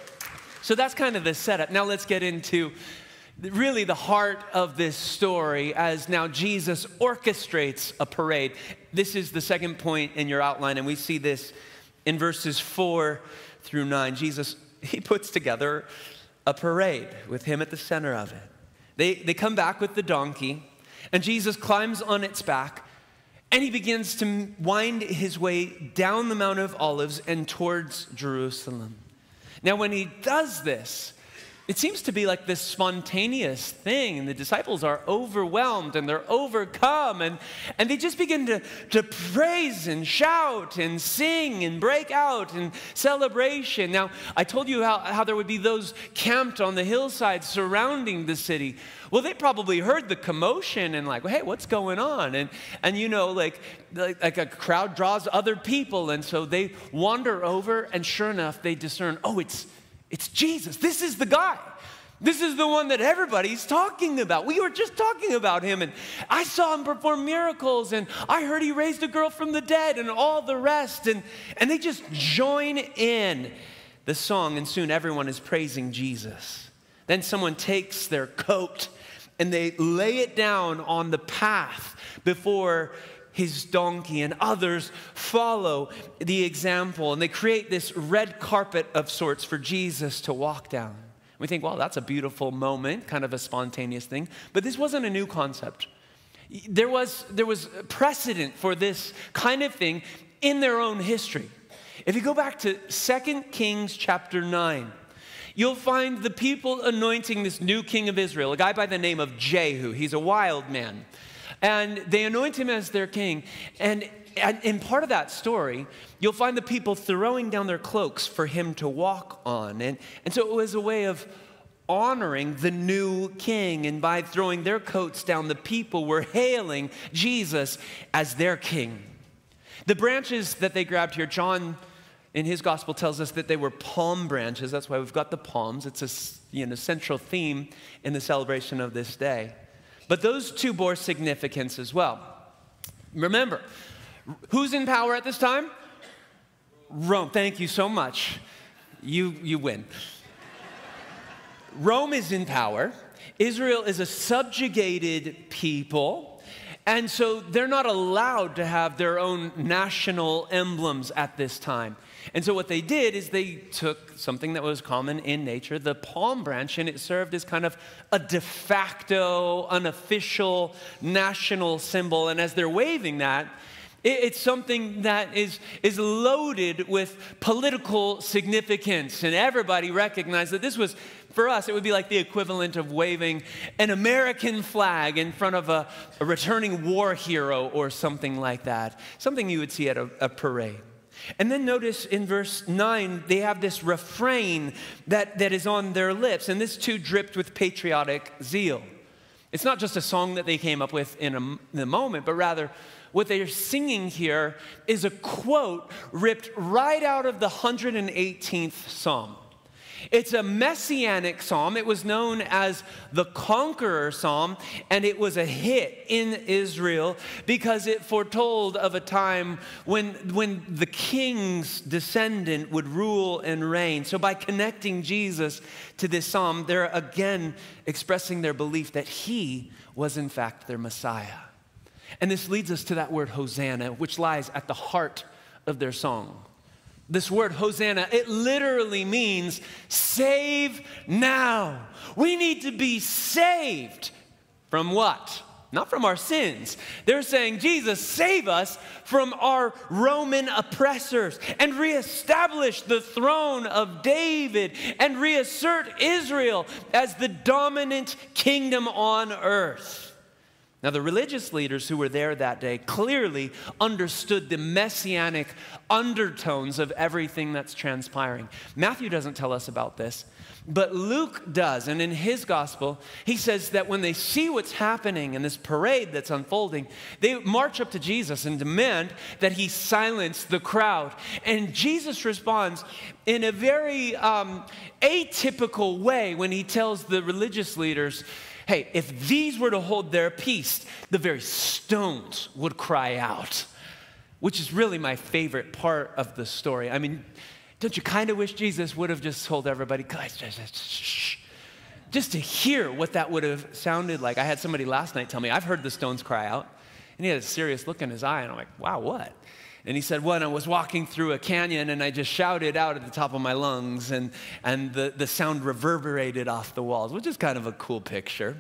So that's kind of the setup. Now let's get into really the heart of this story as now Jesus orchestrates a parade. This is the second point in your outline, and we see this in verses 4 through 9. Jesus, he puts together a parade with him at the center of it. They come back with the donkey, and Jesus climbs on its back, and he begins to wind his way down the Mount of Olives and towards Jerusalem. Now, when he does this, it seems to be like this spontaneous thing, and the disciples are overwhelmed and they're overcome, and they just begin to praise and shout and sing and break out in celebration. Now, I told you how there would be those camped on the hillside surrounding the city. Well, they probably heard the commotion and like, well, hey, what's going on? And you know, like a crowd draws other people, and so they wander over, and sure enough, they discern, oh, it's Jesus. This is the guy. This is the one that everybody's talking about. We were just talking about him, and I saw him perform miracles, and I heard he raised a girl from the dead, and all the rest. And they just join in the song, and soon everyone is praising Jesus. Then someone takes their coat, and they lay it down on the path before his donkey, and others follow the example, and they create this red carpet of sorts for Jesus to walk down. We think, well, that's a beautiful moment, kind of a spontaneous thing, but this wasn't a new concept. There was precedent for this kind of thing in their own history. If you go back to 2 Kings chapter 9, you'll find the people anointing this new king of Israel, a guy by the name of Jehu. He's a wild man. And they anoint him as their king. And in part of that story, you'll find the people throwing down their cloaks for him to walk on. And so it was a way of honoring the new king. And by throwing their coats down, the people were hailing Jesus as their king. The branches that they grabbed here, John in his gospel tells us that they were palm branches. That's why we've got the palms. It's a central theme in the celebration of this day. But those two bore significance as well. Remember, who's in power at this time? Rome. Thank you so much. You win. Rome is in power. Israel is a subjugated people. And so they're not allowed to have their own national emblems at this time. And so what they did is they took something that was common in nature, the palm branch, and it served as kind of a de facto, unofficial national symbol. And as they're waving that, it's something that is loaded with political significance. And everybody recognized that this was, for us, it would be like the equivalent of waving an American flag in front of a returning war hero or something like that. Something you would see at a parade. And then notice in verse 9, they have this refrain that is on their lips. And this too dripped with patriotic zeal. It's not just a song that they came up with in a moment, but rather what they're singing here is a quote ripped right out of the 118th Psalm. It's a messianic psalm. It was known as the Conqueror Psalm, and it was a hit in Israel because it foretold of a time when the king's descendant would rule and reign. So by connecting Jesus to this psalm, they're again expressing their belief that he was in fact their Messiah. And this leads us to that word Hosanna, which lies at the heart of their song. This word Hosanna, it literally means save now. We need to be saved from what? Not from our sins. They're saying, Jesus, save us from our Roman oppressors and reestablish the throne of David and reassert Israel as the dominant kingdom on earth. Now, the religious leaders who were there that day clearly understood the messianic undertones of everything that's transpiring. Matthew doesn't tell us about this, but Luke does. And in his gospel, he says that when they see what's happening in this parade that's unfolding, they march up to Jesus and demand that he silence the crowd. And Jesus responds in a very atypical way when he tells the religious leaders, hey, if these were to hold their peace, the very stones would cry out, which is really my favorite part of the story. I mean, don't you kind of wish Jesus would have just told everybody, guys, shh, just to hear what that would have sounded like. I had somebody last night tell me, I've heard the stones cry out. And he had a serious look in his eye, and I'm like, wow, what? And he said, well, I was walking through a canyon and I just shouted out at the top of my lungs and the sound reverberated off the walls, which is kind of a cool picture.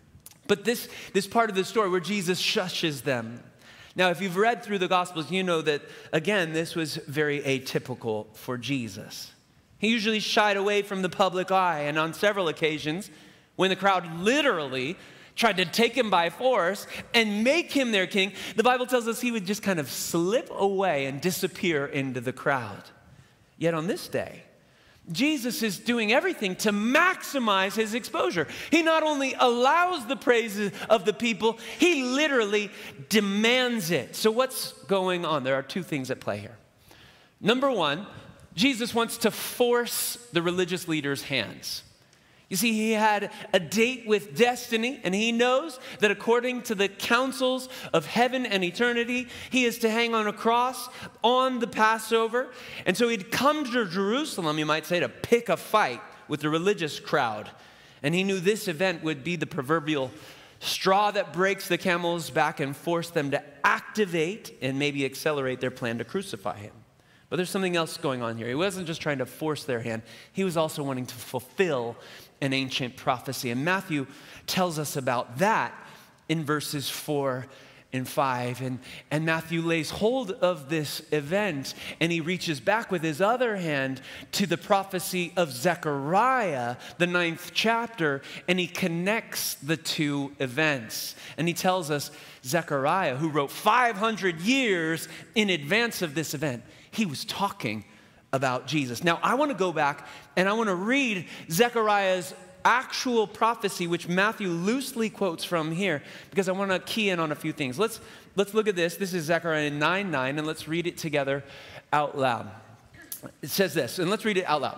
But this part of the story where Jesus shushes them. Now, if you've read through the Gospels, you know that, again, this was very atypical for Jesus. He usually shied away from the public eye, and on several occasions, when the crowd literally tried to take him by force and make him their king, the Bible tells us he would just kind of slip away and disappear into the crowd. Yet on this day, Jesus is doing everything to maximize his exposure. He not only allows the praises of the people, he literally demands it. So what's going on? There are two things at play here. Number one, Jesus wants to force the religious leaders' hands. You see, he had a date with destiny, and he knows that according to the counsels of heaven and eternity, he is to hang on a cross on the Passover. And so he'd come to Jerusalem, you might say, to pick a fight with the religious crowd. And he knew this event would be the proverbial straw that breaks the camel's back and force them to activate and maybe accelerate their plan to crucify him. But there's something else going on here. He wasn't just trying to force their hand. He was also wanting to fulfill an ancient prophecy. And Matthew tells us about that in verses 4 and 5. And Matthew lays hold of this event, and he reaches back with his other hand to the prophecy of Zechariah, the 9th chapter, and he connects the two events. And he tells us Zechariah, who wrote 500 years in advance of this event, he was talking about Jesus. Now, I want to go back and I want to read Zechariah's actual prophecy, which Matthew loosely quotes from here, because I want to key in on a few things. Let's look at this. This is Zechariah 9:9, and let's read it together out loud. It says this, and let's read it out loud.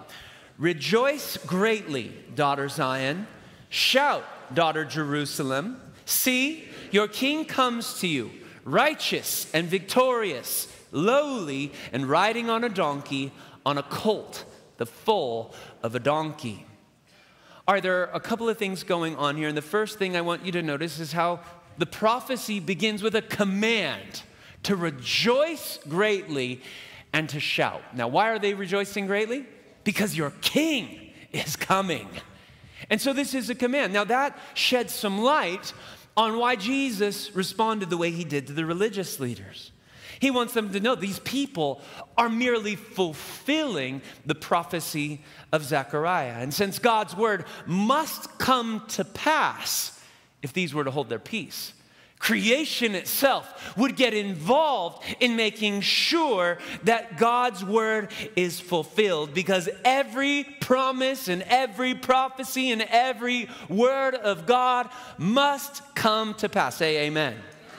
Rejoice greatly, daughter Zion. Shout, daughter Jerusalem. See, your king comes to you, righteous and victorious, lowly and riding on a donkey, on a colt, the foal of a donkey. All right, there are a couple of things going on here. And the first thing I want you to notice is how the prophecy begins with a command to rejoice greatly and to shout. Now, why are they rejoicing greatly? Because your king is coming. And so this is a command. Now, that sheds some light on why Jesus responded the way he did to the religious leaders. He wants them to know these people are merely fulfilling the prophecy of Zechariah. And since God's word must come to pass if these were to hold their peace, creation itself would get involved in making sure that God's word is fulfilled, because every promise and every prophecy and every word of God must come to pass. Say amen.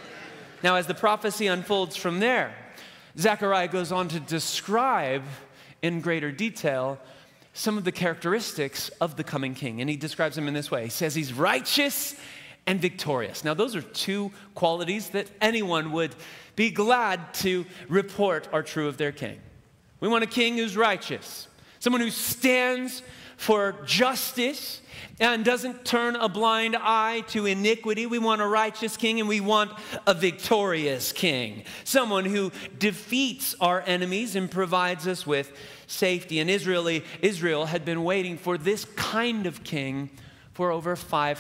Now, as the prophecy unfolds from there, Zechariah goes on to describe in greater detail some of the characteristics of the coming king. And he describes him in this way. He says he's righteous and victorious. Now, those are two qualities that anyone would be glad to report are true of their king. We want a king who's righteous, someone who stands for justice and doesn't turn a blind eye to iniquity. We want a righteous king, and we want a victorious king, someone who defeats our enemies and provides us with safety. And Israel had been waiting for this kind of king for over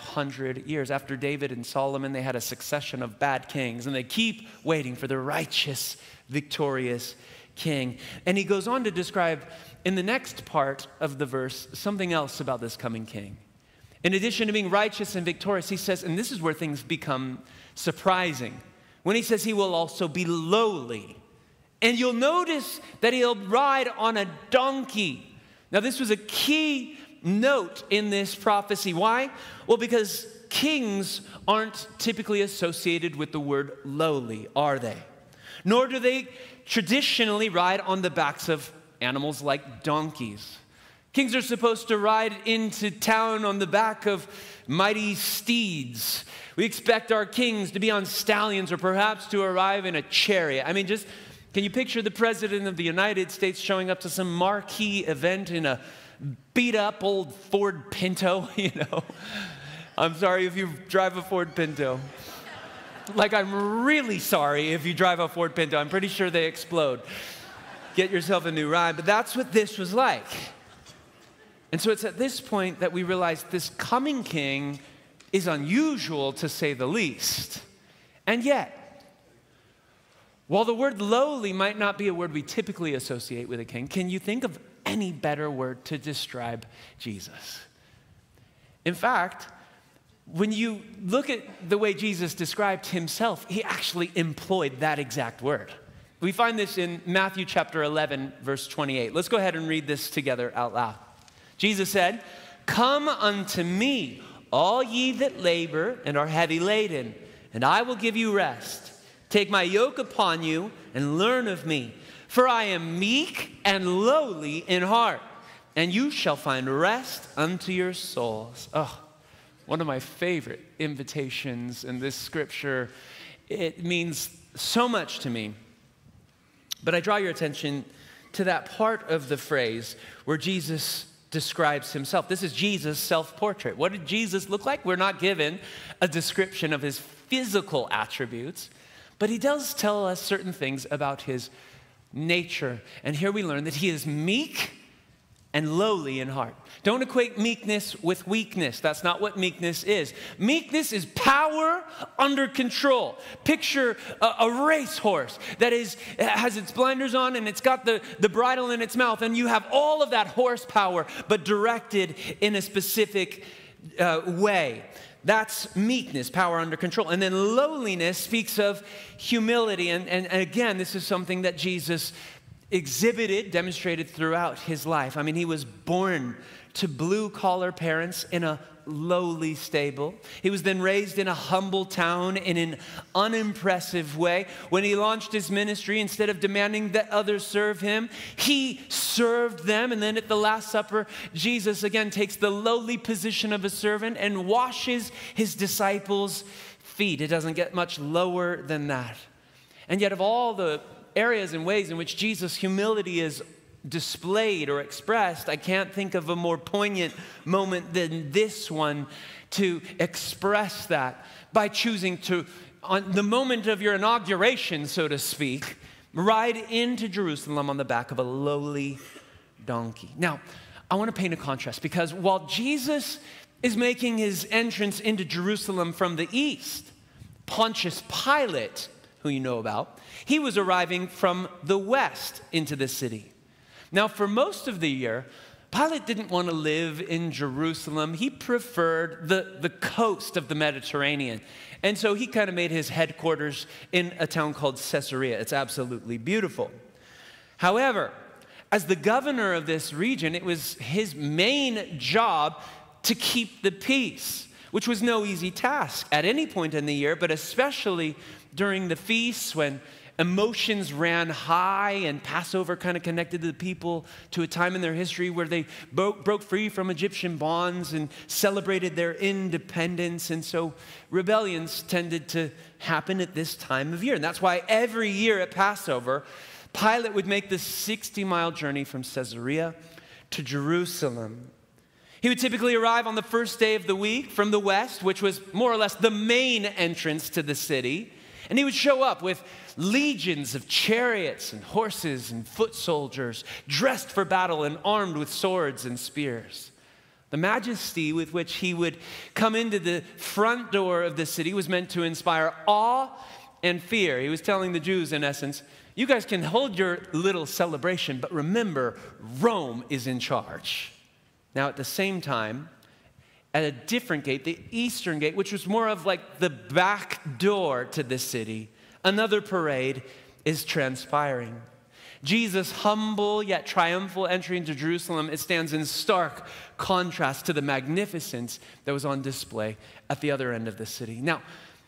500 years. After David and Solomon, they had a succession of bad kings, and they keep waiting for the righteous, victorious king. And he goes on to describe in the next part of the verse something else about this coming king. In addition to being righteous and victorious, he says, and this is where things become surprising, when he says he will also be lowly. And you'll notice that he'll ride on a donkey. Now, this was a key note in this prophecy. Why? Well, because kings aren't typically associated with the word lowly, are they? Nor do they traditionally ride on the backs of animals like donkeys. Kings are supposed to ride into town on the back of mighty steeds. We expect our kings to be on stallions or perhaps to arrive in a chariot. I mean, just can you picture the President of the United States showing up to some marquee event in a beat-up old Ford Pinto, you know? I'm sorry if you drive a Ford Pinto. Like, I'm really sorry if you drive a Ford Pinto. I'm pretty sure they explode. Get yourself a new ride. But that's what this was like. And so it's at this point that we realize this coming king is unusual, to say the least. And yet, while the word lowly might not be a word we typically associate with a king, can you think of any better word to describe Jesus? In fact, when you look at the way Jesus described himself, he actually employed that exact word. We find this in Matthew chapter 11, verse 28. Let's go ahead and read this together out loud. Jesus said, "Come unto me, all ye that labor and are heavy laden, and I will give you rest. Take my yoke upon you and learn of me, for I am meek and lowly in heart, and you shall find rest unto your souls." Oh, one of my favorite invitations in this scripture. It means so much to me. But I draw your attention to that part of the phrase where Jesus describes himself. This is Jesus' self-portrait. What did Jesus look like? We're not given a description of his physical attributes, but he does tell us certain things about his nature. And here we learn that he is meek and lowly in heart. Don't equate meekness with weakness. That's not what meekness is. Meekness is power under control. Picture a racehorse that has its blinders on and it's got the bridle in its mouth, and you have all of that horsepower but directed in a specific way. That's meekness, power under control. And then lowliness speaks of humility. And again, this is something that Jesus demonstrated throughout his life. I mean, he was born to blue-collar parents in a lowly stable. He was then raised in a humble town in an unimpressive way. When he launched his ministry, instead of demanding that others serve him, he served them. And then at the Last Supper, Jesus again takes the lowly position of a servant and washes his disciples' feet. It doesn't get much lower than that. And yet of all the areas and ways in which Jesus' humility is displayed or expressed, I can't think of a more poignant moment than this one to express that by choosing to, on the moment of your inauguration, so to speak, ride into Jerusalem on the back of a lowly donkey. Now, I want to paint a contrast because while Jesus is making his entrance into Jerusalem from the east, Pontius Pilate, who you know about, he was arriving from the west into the city. Now, for most of the year, Pilate didn't want to live in Jerusalem. He preferred the coast of the Mediterranean. And so he kind of made his headquarters in a town called Caesarea. It's absolutely beautiful. However, as the governor of this region, it was his main job to keep the peace, which was no easy task at any point in the year, but especially during the feasts when emotions ran high and Passover kind of connected the people to a time in their history where they broke free from Egyptian bonds and celebrated their independence. And so rebellions tended to happen at this time of year. And that's why every year at Passover, Pilate would make this 60-mile journey from Caesarea to Jerusalem. He would typically arrive on the first day of the week from the west, which was more or less the main entrance to the city. And he would show up with legions of chariots and horses and foot soldiers dressed for battle and armed with swords and spears. The majesty with which he would come into the front door of the city was meant to inspire awe and fear. He was telling the Jews, in essence, you guys can hold your little celebration, but remember, Rome is in charge. Now, at the same time, at a different gate, the eastern gate, which was more of like the back door to the city, another parade is transpiring. Jesus' humble yet triumphal entry into Jerusalem, it stands in stark contrast to the magnificence that was on display at the other end of the city. Now,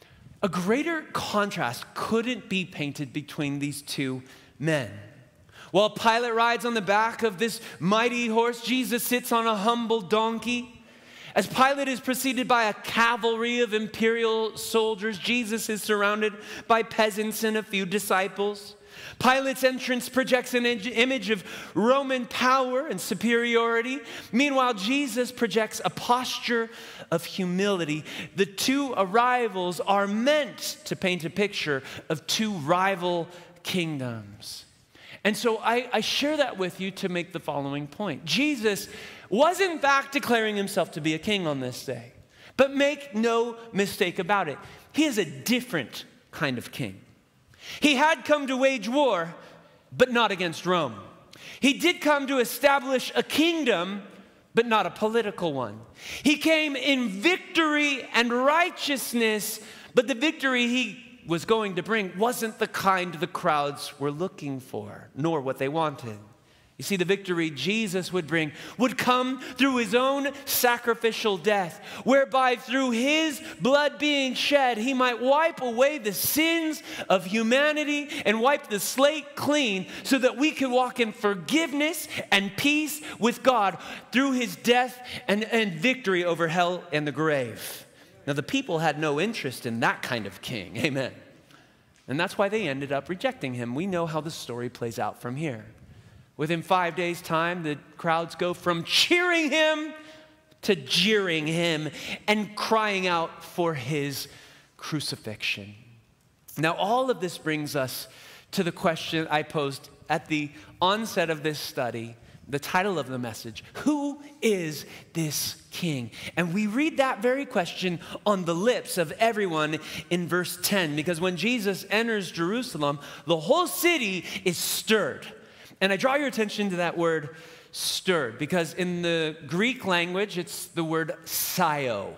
a greater contrast couldn't be painted between these two men. While Pilate rides on the back of this mighty horse, Jesus sits on a humble donkey. As Pilate is preceded by a cavalry of imperial soldiers, Jesus is surrounded by peasants and a few disciples. Pilate's entrance projects an image of Roman power and superiority. Meanwhile, Jesus projects a posture of humility. The two arrivals are meant to paint a picture of two rival kingdoms. And so I share that with you to make the following point. Jesus was in fact declaring himself to be a king on this day. But make no mistake about it, he is a different kind of king. He had come to wage war, but not against Rome. He did come to establish a kingdom, but not a political one. He came in victory and righteousness, but the victory he was going to bring wasn't the kind the crowds were looking for, nor what they wanted. You see, the victory Jesus would bring would come through his own sacrificial death, whereby through his blood being shed, he might wipe away the sins of humanity and wipe the slate clean so that we could walk in forgiveness and peace with God through his death and victory over hell and the grave. Now, the people had no interest in that kind of king. Amen. And that's why they ended up rejecting him. We know how the story plays out from here. Within 5 days' time, the crowds go from cheering him to jeering him and crying out for his crucifixion. Now, all of this brings us to the question I posed at the onset of this study, the title of the message, who is this king? And we read that very question on the lips of everyone in verse 10, because when Jesus enters Jerusalem, the whole city is stirred. And I draw your attention to that word stirred, because in the Greek language, it's the word sio.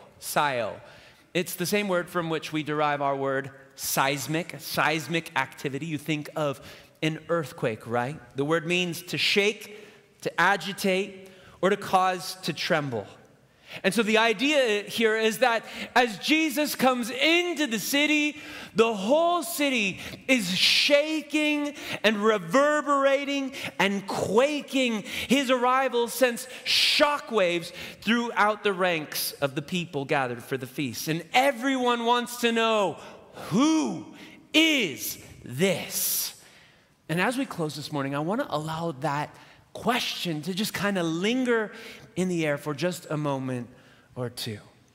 It's the same word from which we derive our word seismic activity. You think of an earthquake, right? The word means to shake, to agitate, or to cause to tremble. And so the idea here is that as Jesus comes into the city, the whole city is shaking and reverberating and quaking. His arrival sends shockwaves throughout the ranks of the people gathered for the feast. And everyone wants to know, who is this? And as we close this morning, I want to allow that question to just kind of linger in the air for just a moment or two.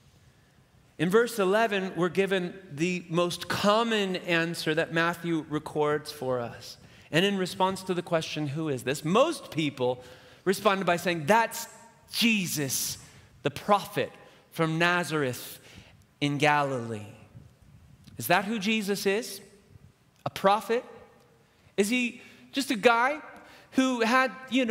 In verse 11, we're given the most common answer that Matthew records for us. And in response to the question, who is this? Most people responded by saying, that's Jesus, the prophet from Nazareth in Galilee. Is that who Jesus is? A prophet? Is he just a guy who had,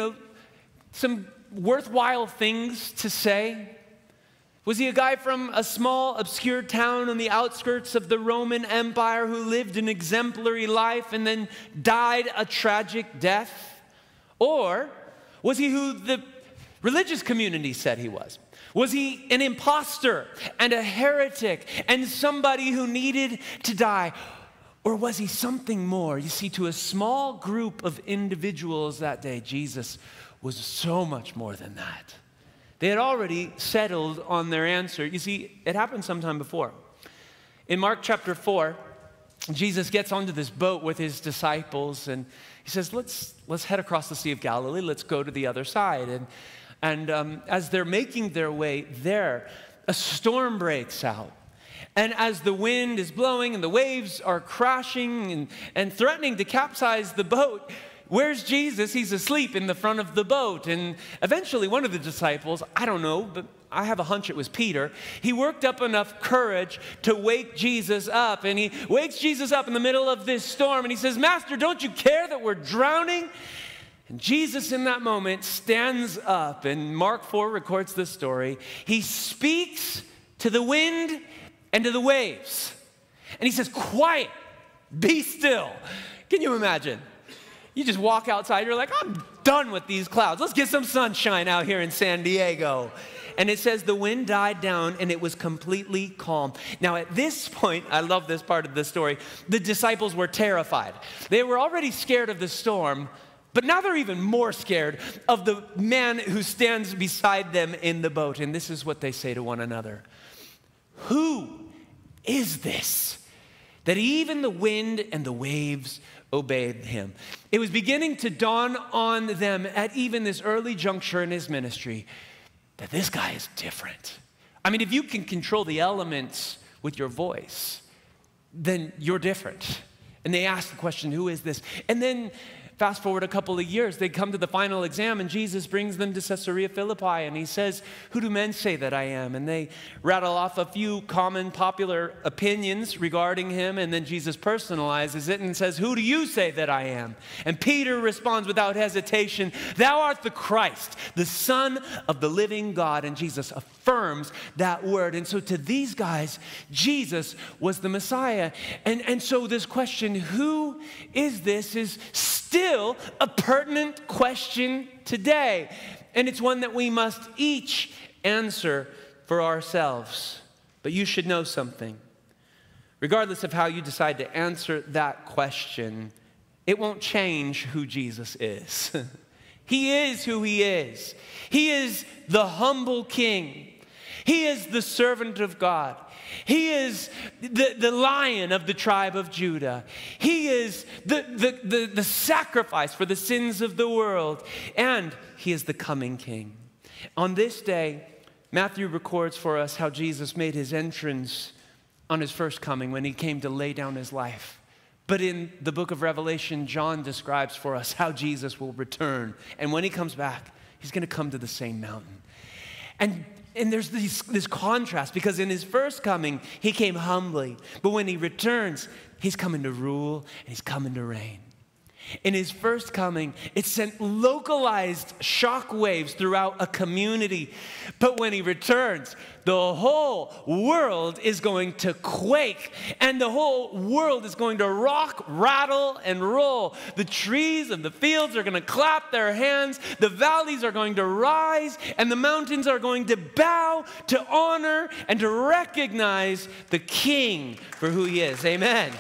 some worthwhile things to say? Was he a guy from a small, obscure town on the outskirts of the Roman Empire who lived an exemplary life and then died a tragic death? Or was he who the religious community said he was? Was he an imposter and a heretic and somebody who needed to die? Or was he something more? You see, to a small group of individuals that day, Jesus was so much more than that. They had already settled on their answer. You see, it happened sometime before. In Mark chapter 4, Jesus gets onto this boat with his disciples, and he says, let's head across the Sea of Galilee. Let's go to the other side. And as they're making their way there, a storm breaks out. And as the wind is blowing and the waves are crashing and threatening to capsize the boat, where's Jesus? He's asleep in the front of the boat. And eventually one of the disciples, I don't know, but I have a hunch it was Peter, he worked up enough courage to wake Jesus up. And he wakes Jesus up in the middle of this storm and he says, Master, don't you care that we're drowning? And Jesus in that moment stands up, and Mark 4 records this story. He speaks to the wind and to the waves. And he says, quiet, be still. Can you imagine? You just walk outside, you're like, I'm done with these clouds. Let's get some sunshine out here in San Diego. And it says the wind died down and it was completely calm. Now at this point, I love this part of the story, the disciples were terrified. They were already scared of the storm, but now they're even more scared of the man who stands beside them in the boat. And this is what they say to one another. Who is this that even the wind and the waves obeyed him? It was beginning to dawn on them at even this early juncture in his ministry that this guy is different. I mean, if you can control the elements with your voice, then you're different. And they ask the question, who is this? And then fast forward a couple of years, they come to the final exam, and Jesus brings them to Caesarea Philippi, and he says, who do men say that I am? And they rattle off a few common popular opinions regarding him, and then Jesus personalizes it and says, who do you say that I am? And Peter responds without hesitation, thou art the Christ, the Son of the living God. And Jesus affirms that word. And so to these guys, Jesus was the Messiah. And so this question, who is this, is still a pertinent question today. And it's one that we must each answer for ourselves. But you should know something. Regardless of how you decide to answer that question, it won't change who Jesus is. He is who he is. He is the humble king. He is the servant of God. He is the lion of the tribe of Judah. He is the sacrifice for the sins of the world. And he is the coming king. On this day, Matthew records for us how Jesus made his entrance on his first coming when he came to lay down his life. But in the book of Revelation, John describes for us how Jesus will return. And when he comes back, he's going to come to the same mountain. And there's this contrast, because in his first coming, he came humbly. But when he returns, he's coming to rule and he's coming to reign. In his first coming, it sent localized shock waves throughout a community. But when he returns, the whole world is going to quake, and the whole world is going to rock, rattle, and roll. The trees of the fields are going to clap their hands, the valleys are going to rise, and the mountains are going to bow to honor and to recognize the King for who he is. Amen.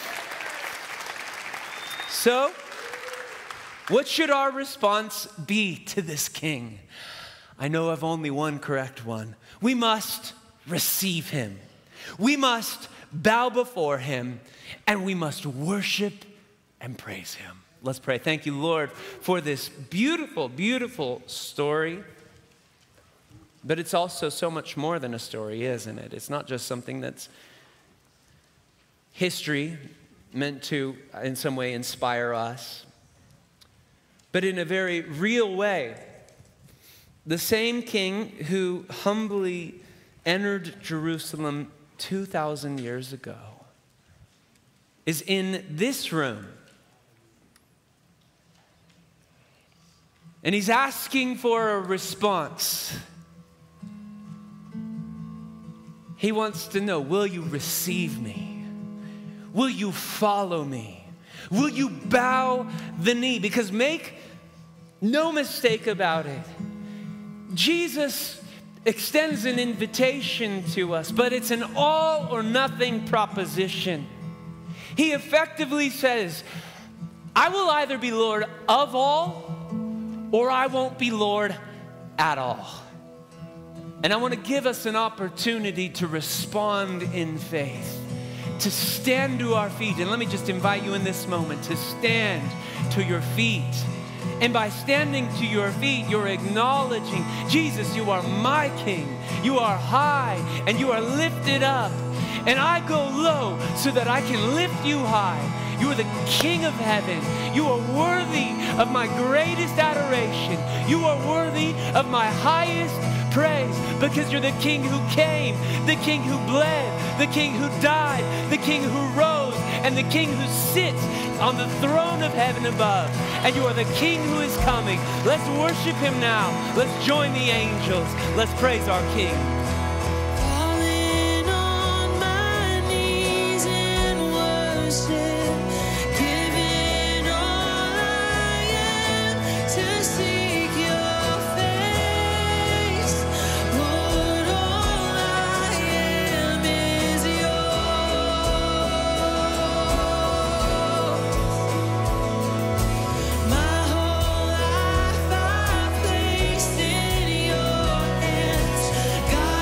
So, what should our response be to this King? I know of only one correct one. We must receive him. We must bow before him, and we must worship and praise him. Let's pray. Thank you, Lord, for this beautiful, beautiful story. But it's also so much more than a story, isn't it? It's not just something that's history meant to, in some way, inspire us. But in a very real way, the same King who humbly entered Jerusalem 2,000 years ago is in this room. And he's asking for a response. He wants to know, will you receive me? Will you follow me? Will you bow the knee? Because make no mistake about it, Jesus extends an invitation to us, but it's an all or nothing proposition. He effectively says, I will either be Lord of all, or I won't be Lord at all. And I want to give us an opportunity to respond in faith, to stand to our feet. And let me just invite you in this moment to stand to your feet. And by standing to your feet, you're acknowledging, Jesus, you are my King. You are high and you are lifted up. And I go low so that I can lift you high. You are the King of heaven. You are worthy of my greatest adoration. You are worthy of my highest praise, because you're the King who came, the King who bled, the King who died, the King who rose, and the King who sits on the throne of heaven above. And you are the King who is coming. Let's worship him now. Let's join the angels. Let's praise our King. Falling on my knees in worship, giving all I am to seek your face. Lord, all I am is yours. My whole life I've placed in your hands. God,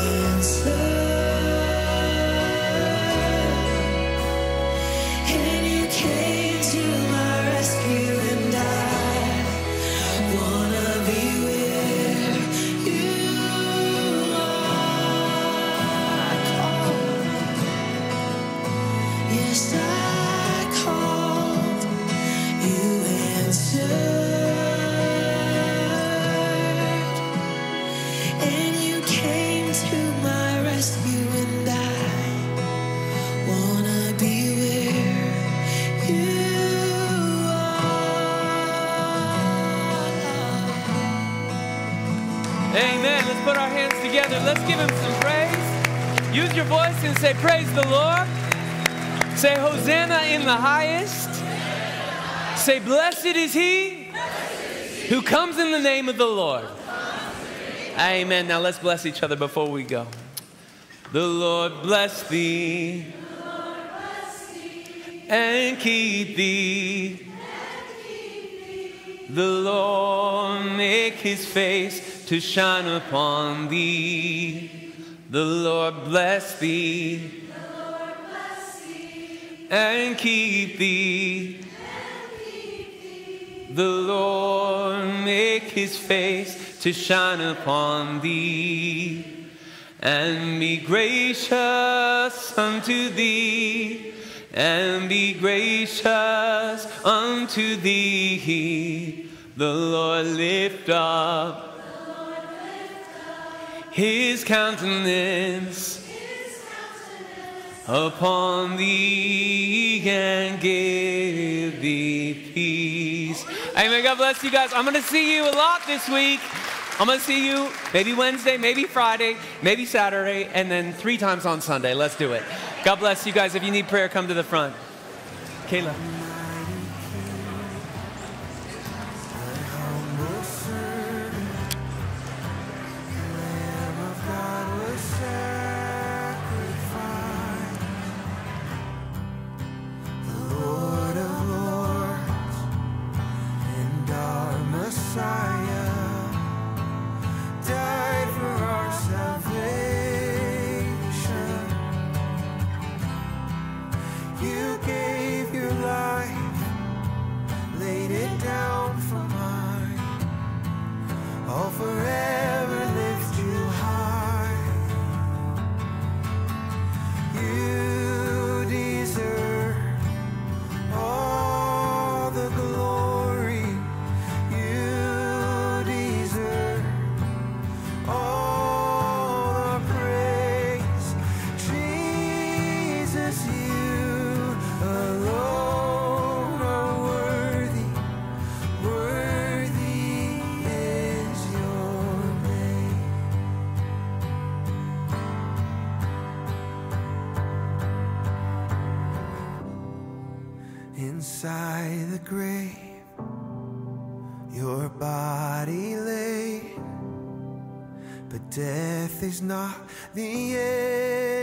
And you came to my rescue, and I wanna be where you are. Yes, I called, you answered, and you came to my rescue, and I wanna be where you are. Amen. Let's put our hands together. Let's give him some praise. Use your voice and say, praise the Lord. Say, Hosanna in the highest. Say, blessed is he who comes in the name of the Lord. Amen. Now let's bless each other before we go. The Lord bless thee and keep thee. The Lord make his face to shine upon thee. The Lord bless thee and keep thee. The Lord make his face to shine upon thee and be gracious unto thee, and be gracious unto thee. The Lord lift up his countenance upon thee and give thee peace. Amen. God bless you guys. I'm going to see you a lot this week. I'm going to see you maybe Wednesday, maybe Friday, maybe Saturday, and then 3 times on Sunday. Let's do it. God bless you guys. If you need prayer, come to the front. Kayla. Inside the grave, your body lay, but death is not the end.